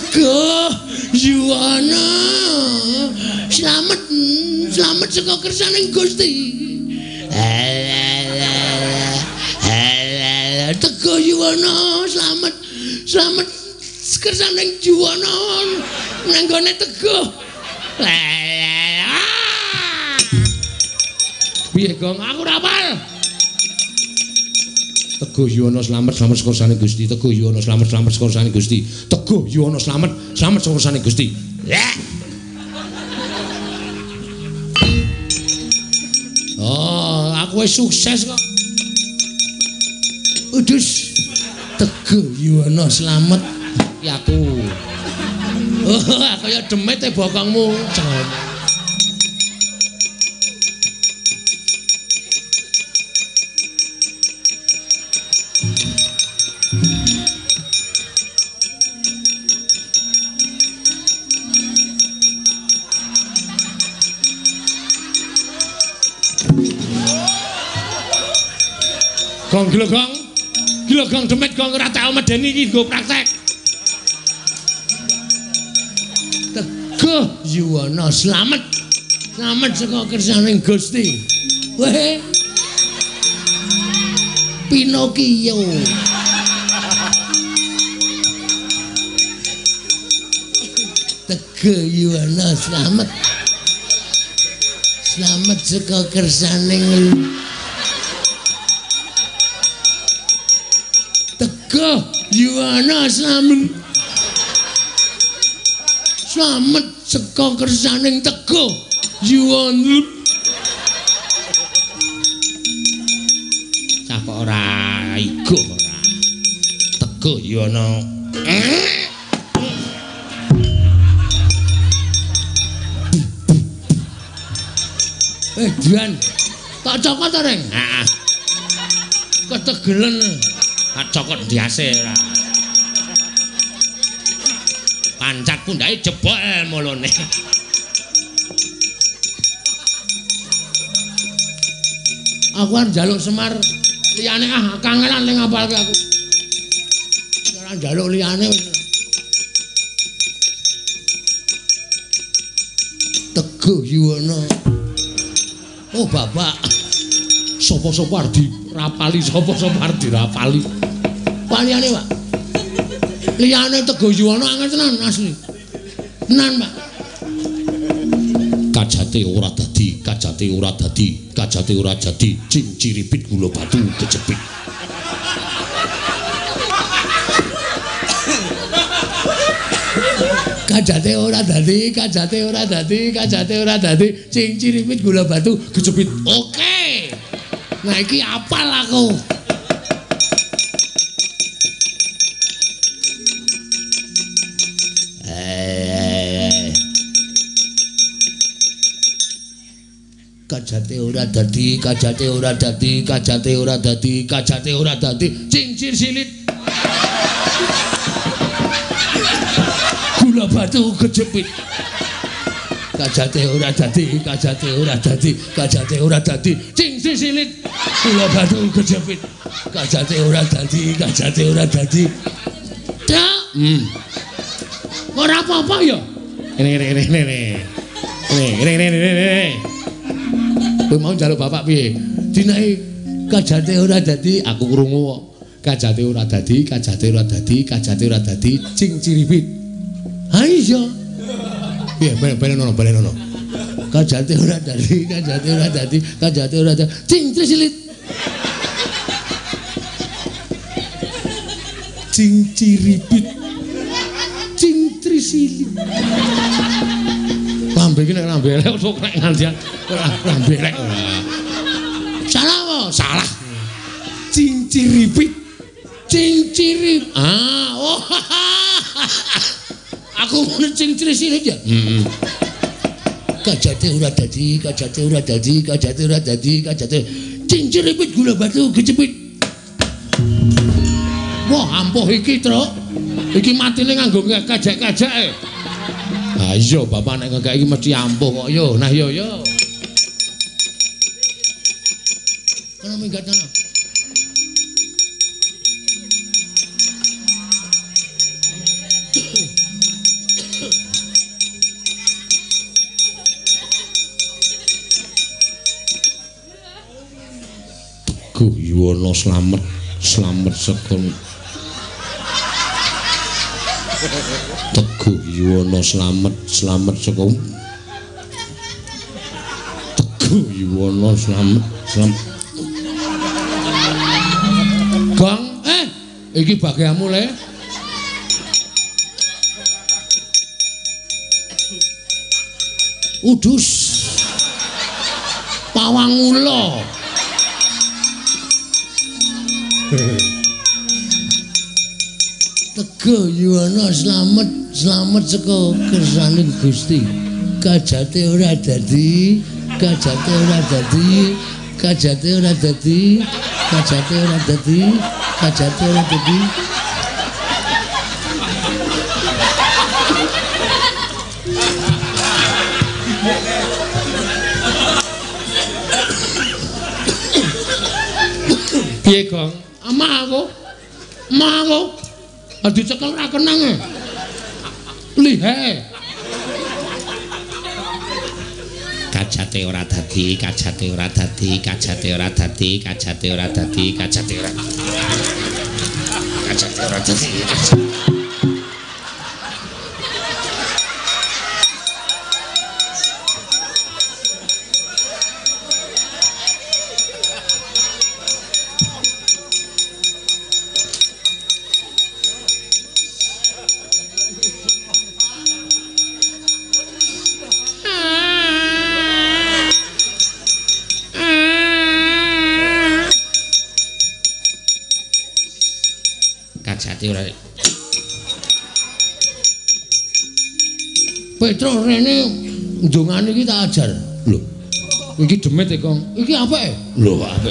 S2: Teguh Yuwana selamat selamat saka kersaning Gusti. Teguh Yuwana selamat selamat kersaning Yuwana nang gone Teguh. Piye Gong aku ora apal. Teguh Yuwana selamat selamat saka kersaning Gusti. Teguh Yuwana selamat selamat saka kersaning Gusti. Teguh Yuwana selamat selamat saka kersaning Gusti. Oh, aku wis sukses kok. Udus. Teguh Yuwana selamat ya aku. Oh, kaya demit e bokongmu. Gong glogong. Glogong demit gong ora tau medeni iki nggo praktek. Teguh Yuwana selamat. Selamat saka kersaning Gusti. Weh. Pinokio. Teguh Yuwana selamat. Selamat saka kersaning Teguh Yuwana selamat. Selamat saka kersaning Teguh Yuwana. Capa ora igo ora. Teguh Yuwana. Eh Dian, tak cokot ta Reng? Heeh. Ketegelen. Tak cokot ndiase ora. Pancat pundake jebol mulune. Aku arep njaluk Semar liyane ah kangelan ning ngapalke aku. Ora njaluk liyane wis. Teguh Yuwana. Oh Bapak. Sopo-sopo arep dirapali, sopo-sopo arep dirapali. Liyane, Pak. Liyane Teguh Yuwana angel tenan asli. Tenan, Pak. Kajate ora dadi, kajate ora dadi, kajate ora jadi, cing ciripit gula batu kejepit. Kajate ora dadi, kajate ora dadi, kajate ora dadi, cing ciripit gula batu kejepit. Oke. Nah iki apal aku. Kajate ora dadi, kajate ora dadi, kajate ora dadi, kajate ora dadi, cincir silit. Gula batu kejepit. Kajate ora dadi, kajate ora dadi, kajate ora dadi, cincir silit. Gula batu kejepit. Kajate ora dadi, kajate ora dadi. Dak. Hmm. Ora apa-apa ya? Ini ini ini ini. Ini ini ini ini. Kowe mau njaluk bapak piye? Dinake kajate ora dadi, aku krungu kok. Kajate ora dadi, kajate ora dadi, kajate ora dadi, cing ciripit. Ha iya. Piye balen-balen balen. Kajate ora dadi, kajate ora dadi, kajate ora dadi, cing silit. Cing ciripit. Cing trisilit. Lambe iki nek lambe elek sok nek ngandian lambe elek. Salah kok, salah. Cinciripit. Cincirip. Ah, oh. Aku mun cincirisilit ya. Heeh. Kajate ora dadi, kajate ora dadi, kajate ora dadi, kajate cinciripit gula batu kecepit. Wah, ampuh iki, Truk. Iki matine nganggo kajak-kajake. Ah iya bapak nek ngekek iki mesti ampuh kok yo. Nah yo yo. Kono minggat ana. Teguh Yuwono slamet slamet sekon Teguh Yuwono slamet slamet sekon Teguh Yuwono slamet slamet Gang eh iki bagianmu le Udus pawang ula Teguh Yuwono slamet slamet saka kersaning Gusti kajate ora dadi kajate ora dadi kajate ora dadi kajate ora dadi kajate ora dadi piye Gong amah aku amah aku dicekel ra kenang lihe kajate ora dadi kajate ora dadi kajate ora dadi kajate ora dadi kajate ora kajate ora dadi ora Petro rene ndongane iki tak ajar lho iki demit e Kong iki apike lho apik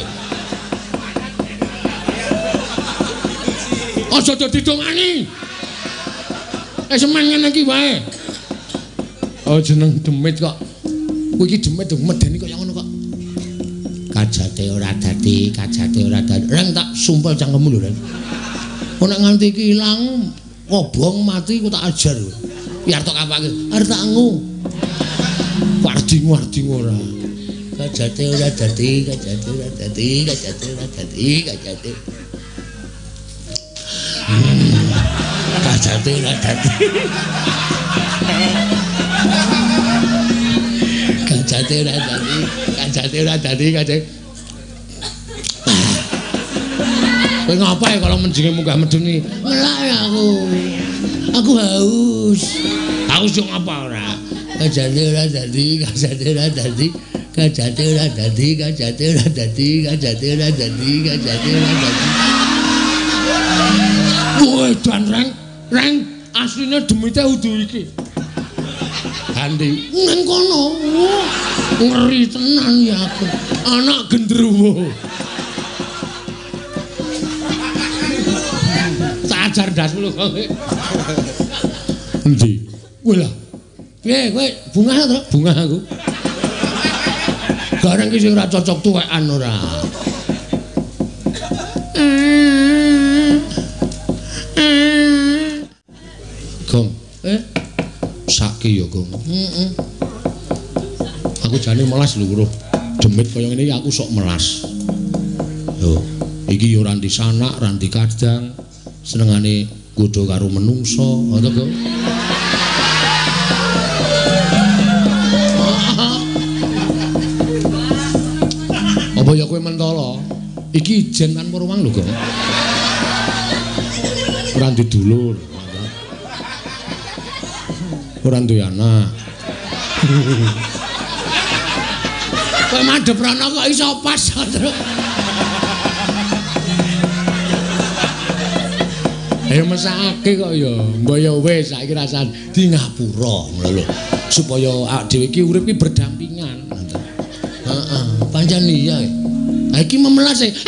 S2: aja dadi dongane eh semen ngene iki wae oh jeneng demit kok kowe iki demit medeni kaya ngono kok kajate ora dadi kajate ora dadi reng tak sumpel cangkemmu lho reng nek nganti iki ilang kobong mati ku tak ajar biar tok apake arep tak ngu warding-warding ora kajate ora dadi kajate ora dadi kajate ora dadi kajate kajate ora dadi kajate ora dadi kajate ora dadi kajate kowe ngapa ya kalau menjinge munggah medeni ngelak ya aku aku haus haus yo ngapa ora kajate ora dadi kajate ora dadi kajate ora dadi kajate ora dadi kajate ora dadi kajate ora dadi kowe dan reng reng asline demite udu iki Andi nang kono ngeri tenan ya aku anak gendruwo ajar dasmu lho kowe. Endi? Kowe lah. Piye kowe bungah to? Bungah aku. Gareng ki sing ora cocok tuwekan ora. Gong, eh? Saki ya, Gong. Heeh. Aku jane melas lho, Bro. Demit kaya ngene iki aku sok melas. Lho, iki ya ora ndi sanak, ora ndi kadang. Senengane godho karo menungso ngono kok apa ya kowe mentolo iki ijen tanpa ruang lho kok ora duwe dulur ora duwe anak kowe madhep rono kok iso pas terus ayo mesake kok ya mbok ya wis saiki rasane di ngapura ngono lho supaya awak dhewe iki urip iki berdampingan heeh pancen iya ha iki memelas e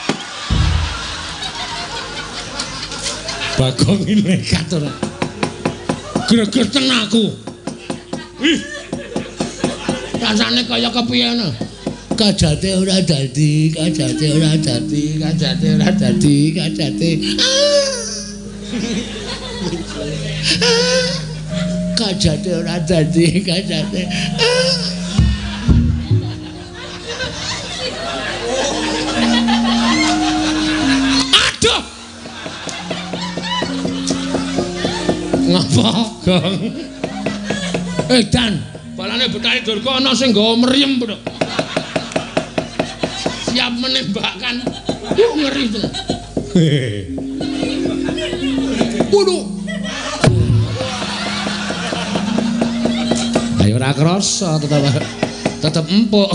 S2: Bagong iki nekat ora greget tenaku ih rasane kaya kepiye ngono kajate ora dadi kajate ora dadi kajate ora dadi kajate kajate ora dadi kajate Aduh. Ngapa, Gong? Eh, Dan, balane Betari Durga ana sing nggawa mriyem, Bro. Siap menembakkan. Uh, ngeri itu. Waduh. Ayo ora krasa tetep tetep empuk.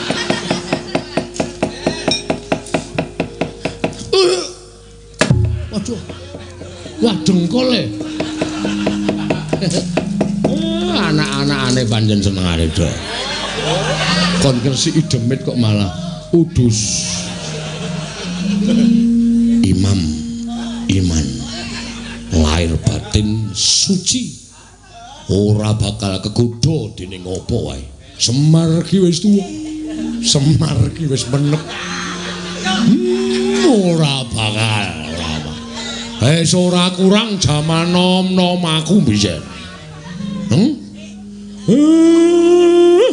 S2: Waduh. Wah dengkole. Anak-anakane panjen senengane do. Kon kresiki demit kok malah udus. Imam iman lahir batin suci ora bakal kegodha dening apa wae. Semar ki wis tuwa. Semar ki wis menep. Hmm, ora bakal. Wis ora kurang jaman nom-nom aku mbiyen. Hmm? Uh.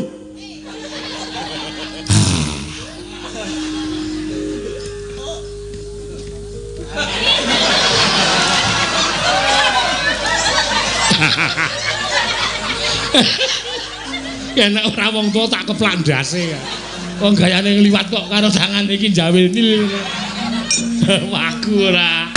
S2: Ya nek ora wong tuwa tak keplak ndase. Wong gayane ngliwat kok karo tangan iki jawe nil. Waku ora.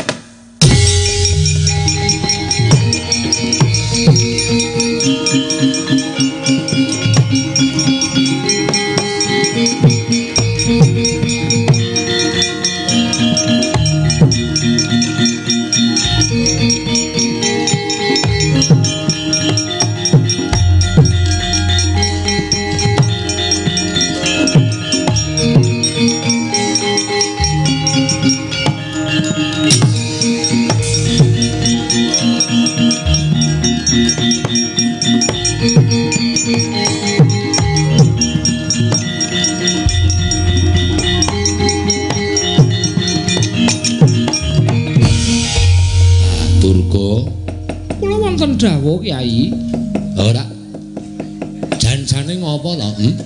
S2: Dawuh Kyai. Ora. Janjane ngopo to? Hm?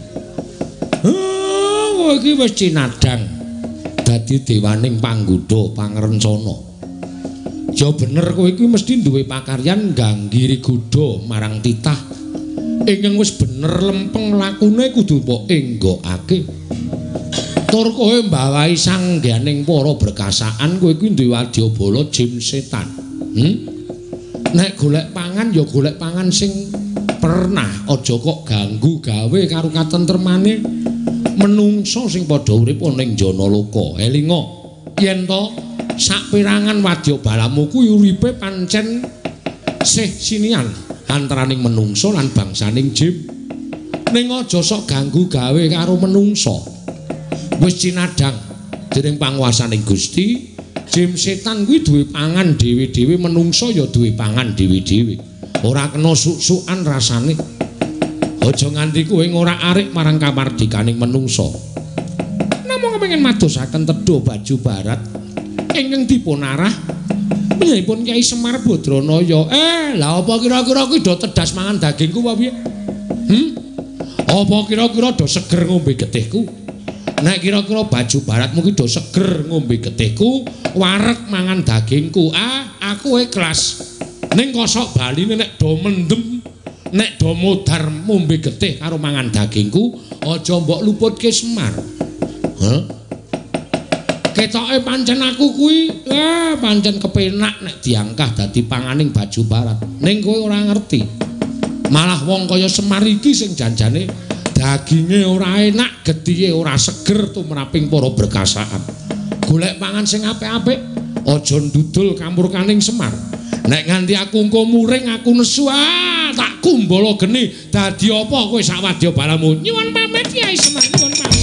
S2: Oh, iki wis cinadang. Dadi dewaning panggoda pangrencana. Ya bener kowe iki mesti duwe pakaryan ganggiri goda marang titah. Ingkang wis bener lempeng lakune kudu mbok enggokake. Tur kowe mbawahi sangganing para berkasaan kowe iki duwe wadyabala jim setan. Hm? Nek golek pangan ya golek pangan sing pernah, aja kok ganggu gawe karo katentremane menungso sing padha urip ning Janaloka. Elinga yen to saperangan wadyabalamu kuwi uripe pancen sih sinian antaraning menungso lan bangsaning jin. Ning aja sok ganggu gawe karo menungso. Wis cinadang dening panguwasaning Gusti. Jim setan kuwi duwe pangan dhewe-dhewe, menungso ya duwe pangan dhewe-dhewe. Ora kena suk-sukan rasane. Aja nganti kowe ora arik marang kamardikaning menungso. Namung kepengin madosaken tedha baju barat ingkang dipun arah menyangipun Kyai Semar Badranaya. Eh, lah apa kira-kira kuwi do tedas mangan dagingku apa piye? Hm? Apa kira-kira do seger ngombe getihku? Nek kira-kira baju baratmu ki do seger ngombe getihku, wareg mangan dagingku. Ah, aku ikhlas. Ning kosok baline nek do mendem, nek do modar ngombe getih karo mangan dagingku, aja mbok luputke Semar. Hah? Ketoke pancen aku kuwi, ah pancen kepenak nek diangkah dadi panganing baju barat. Ning kowe ora ngerti. Malah wong kaya Semar iki sing janjane daginge ora enak, gethihe ora seger tumraping para berkasaan. Golek pangan sing apik-apik, aja ndudul kamurkaning Semar. Nek nganti aku engko muring aku nesu, ah, tak kumbala geni dadi apa kowe sak wadyabalamu. Nyuwun pamit Kyai Semar, nyuwun pamit.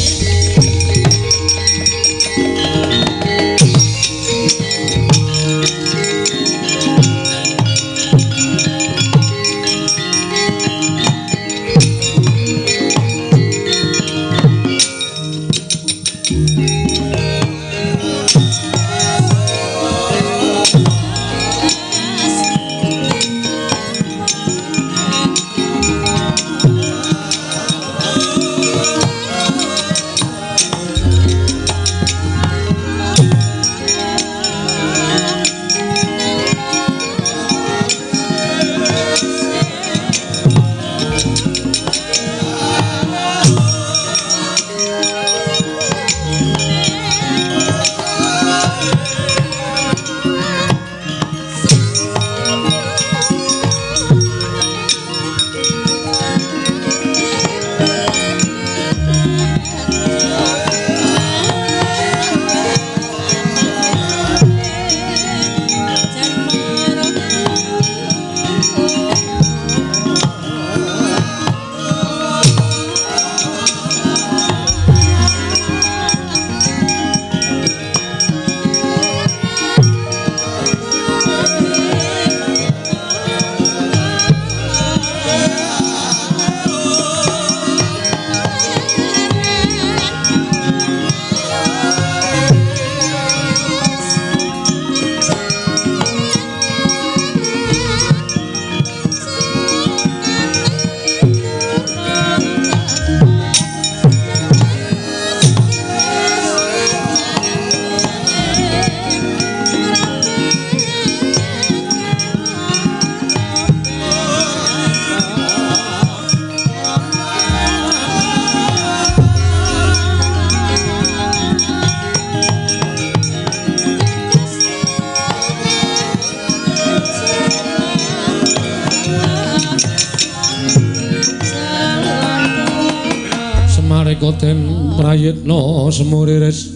S2: maneka den prayitna semuriris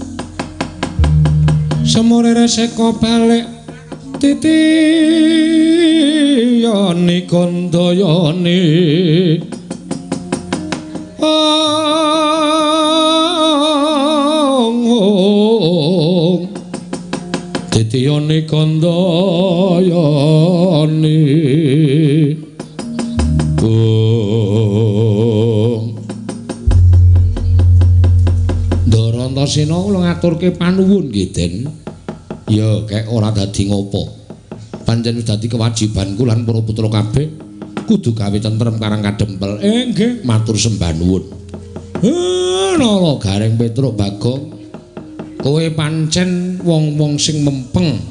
S2: semuriris eko balik titiyani kandayani ong titiyani kandayani Antasena kula ngaturke panuwun nggih Den. Ya kek ora dadi ngopo. Pancen wis dadi kewajibanku lan para putra kabeh kudu gawe tentrem karang kadempel. Eh nggih, matur sembah nuwun. Heh, Nala Gareng Petruk Bagong. Kowe pancen wong-wong sing mempeng.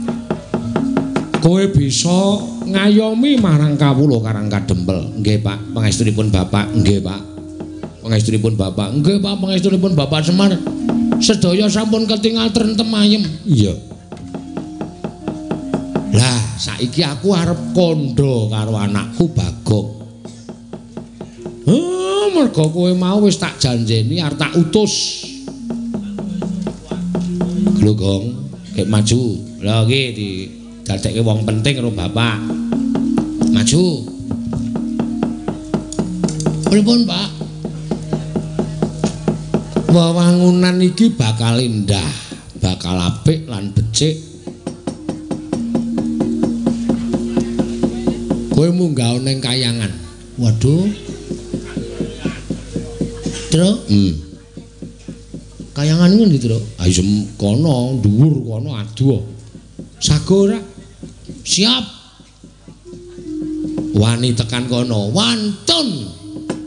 S2: Kowe bisa ngayomi marang kawula karang kadempel. Nggih, Pak. Pangestunipun Bapak. Nggih, Pak. Pangestunipun Bapak. Nggih, Pak. Pangestunipun Bapak Semar. Sedaya sampun ketingal trentem ayem. Iya. Lah, saiki aku arep kandha karo anakku Bagong. Heh, mergo kowe mau wis tak janjeni arep tak utus. Glogong, kek maju. Lah iki di dadekke wong penting karo Bapak. Maju. Pripun, Pak? Wewangunan iki bakal indah, bakal apik lan becik. Kowe munggah ning kayangan. Waduh. Truk? Hmm. Kayangan iku ndi, Truk? Ayo kono, dhuwur kono adu. Sago ora? Siap. Wani tekan kono, wantun.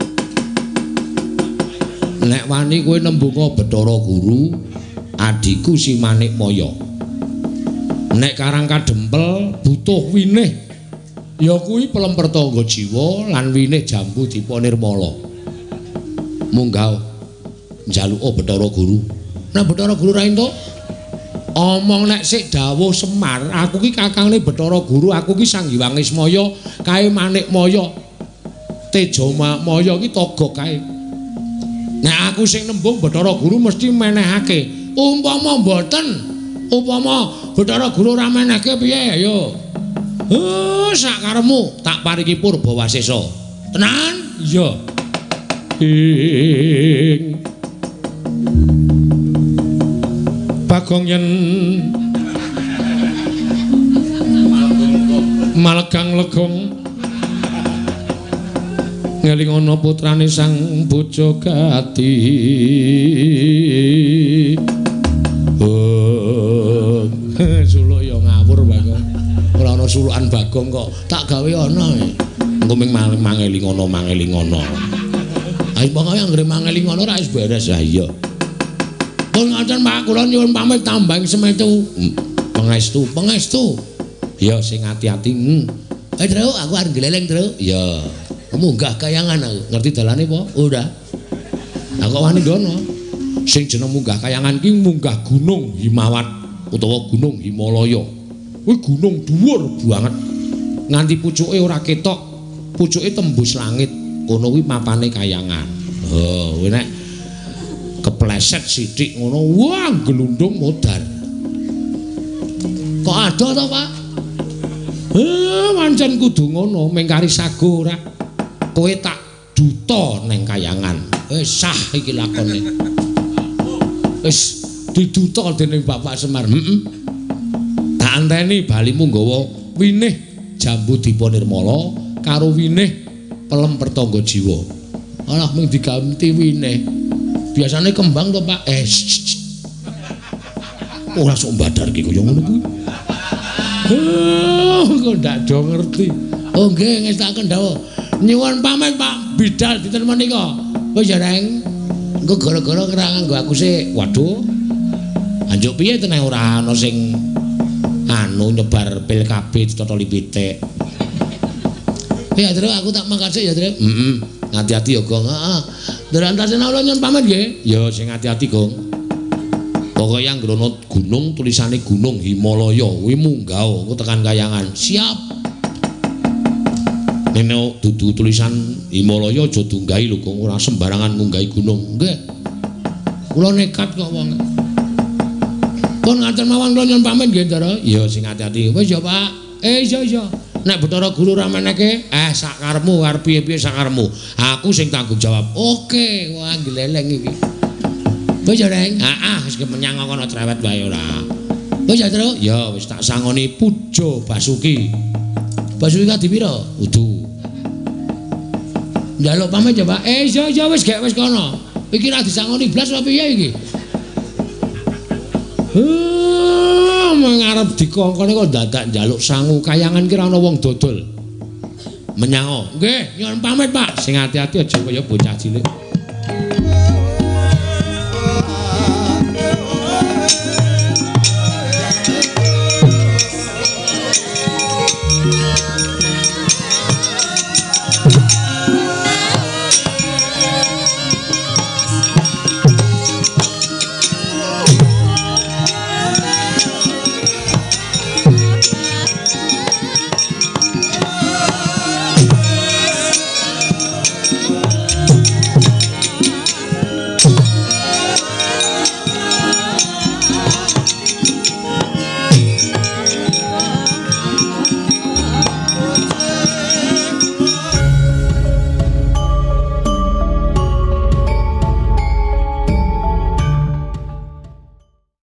S2: Nek wani kowe nembunga Bathara Guru, adikku si Manik Maya. Nek karang kadempel butuh winih, ya kuwi pelemper tangga jiwa lan winih Jambu Dipa Nirmala. Munggah njaluka Bathara Guru. Nek Bathara Guru ra entuk, omong nek sik dawuh Semar, aku ki kakangne Bathara Guru, aku ki Sanghyang Ismaya, kae Manik Maya. Teja Maya ki toga kae. Nah aku sing nembung Bathara Guru mesti menehake. Umpama mboten, umpama Bathara Guru ora menehke piye yo. Heh, sak karepmu tak paringi Purbawasesa. Tenan? Iya. Ing Bagong yen Malgang Legong ngelingono putrane sang Bojogati. Oh, suluk ya ngawur Bagong. Ora ana sulukan Bagong kok tak gawe ana. Engko ming mangelingono mangelingono. Ayo pokoke anggere mangelingono ra wis beres ya iya. Pun ngaten Pak kula nyuwun pamit tambang semetu. Pangestu, pangestu. Ya sing ati-ati. Eh, Truk, aku arep gleleng, Truk. Ya. Munggah kayangan aku. Ngerti dalane apa? Udah. Lah kok wani ngono? Sing jeneng munggah kayangan ki munggah Gunung Himawat utawa Gunung Himalaya. Kuwi gunung dhuwur banget. Nganti pucuke ora ketok, pucuke tembus langit. Kono kuwi mapane kayangan. Oh, kuwi nek kepleset sithik ngono, wah glundung modar. Kok ada to, Pak? Eh, pancen kudu ngono, mengkari sago ora. Kowe tak duta neng kayangan. Wis sah iki lakone. Wis diduta dening Bapak Semar. Heeh. Tak anteni balimu nggawa winih Jambu Dipa Nirmala karo winih Pelemper Tangga Jiwa. Alah mung diganti winih. Biasane kembang to, Pak. Eh. Ora sok mbadarke kaya ngono kuwi. Oh, kok ndak do ngerti. Oh nggih, ngestaken dawuh. Nyuwun pamit Pak Bidal dinten menika. Oh ya Reng. Engko gara-gara kira nganggo aku sik. Waduh. Anjuk piye tenan ora ana sing anu nyebar pil K B ditotoli pitik. Ya Truk aku tak mangkat sik ya Truk. Heeh. Hati-hati ya Gong. Heeh. Ndur Antasena kula nyuwun pamit nggih. Ya sing hati-hati Gong. Pokoke yang grono gunung tulisane Gunung Himalaya kuwi munggah engko tekan kayangan. Siap. Nene dudu tulisan Himalaya aja dunggahi lho, kok ora sembarangan ngunggahi gunung. Nggih. Kula nekat kok wong. Pun ngaten mawon kula nyuwun pamit nggih, Ndara. Iya sing ati-ati. Wis ya, Pak. Eh iya iya. Nek Bathara Guru ra meneke, eh sak karepmu arep piye-piye sak karepmu. Aku sing tanggung jawab. Oke, wah gleleng iki. Wis ya, Reng. Heeh, wis menyang kono cerewet wae ora. Wis ya, Tru. Ya wis tak sangoni Pujo Basuki. Basuki kadi pira? Udu. Njaluk pamit ya, Pak. Eh iya iya wis gek wis kono. Iki ra disangoni blas apa piye iki? Heh, mengarep dikongkone kok dadak njaluk sangu kayangan ki ra ana wong dodol. Menyang. Nggih, nyuwun pamit, Pak. Sing ati-ati aja kaya bocah cilik.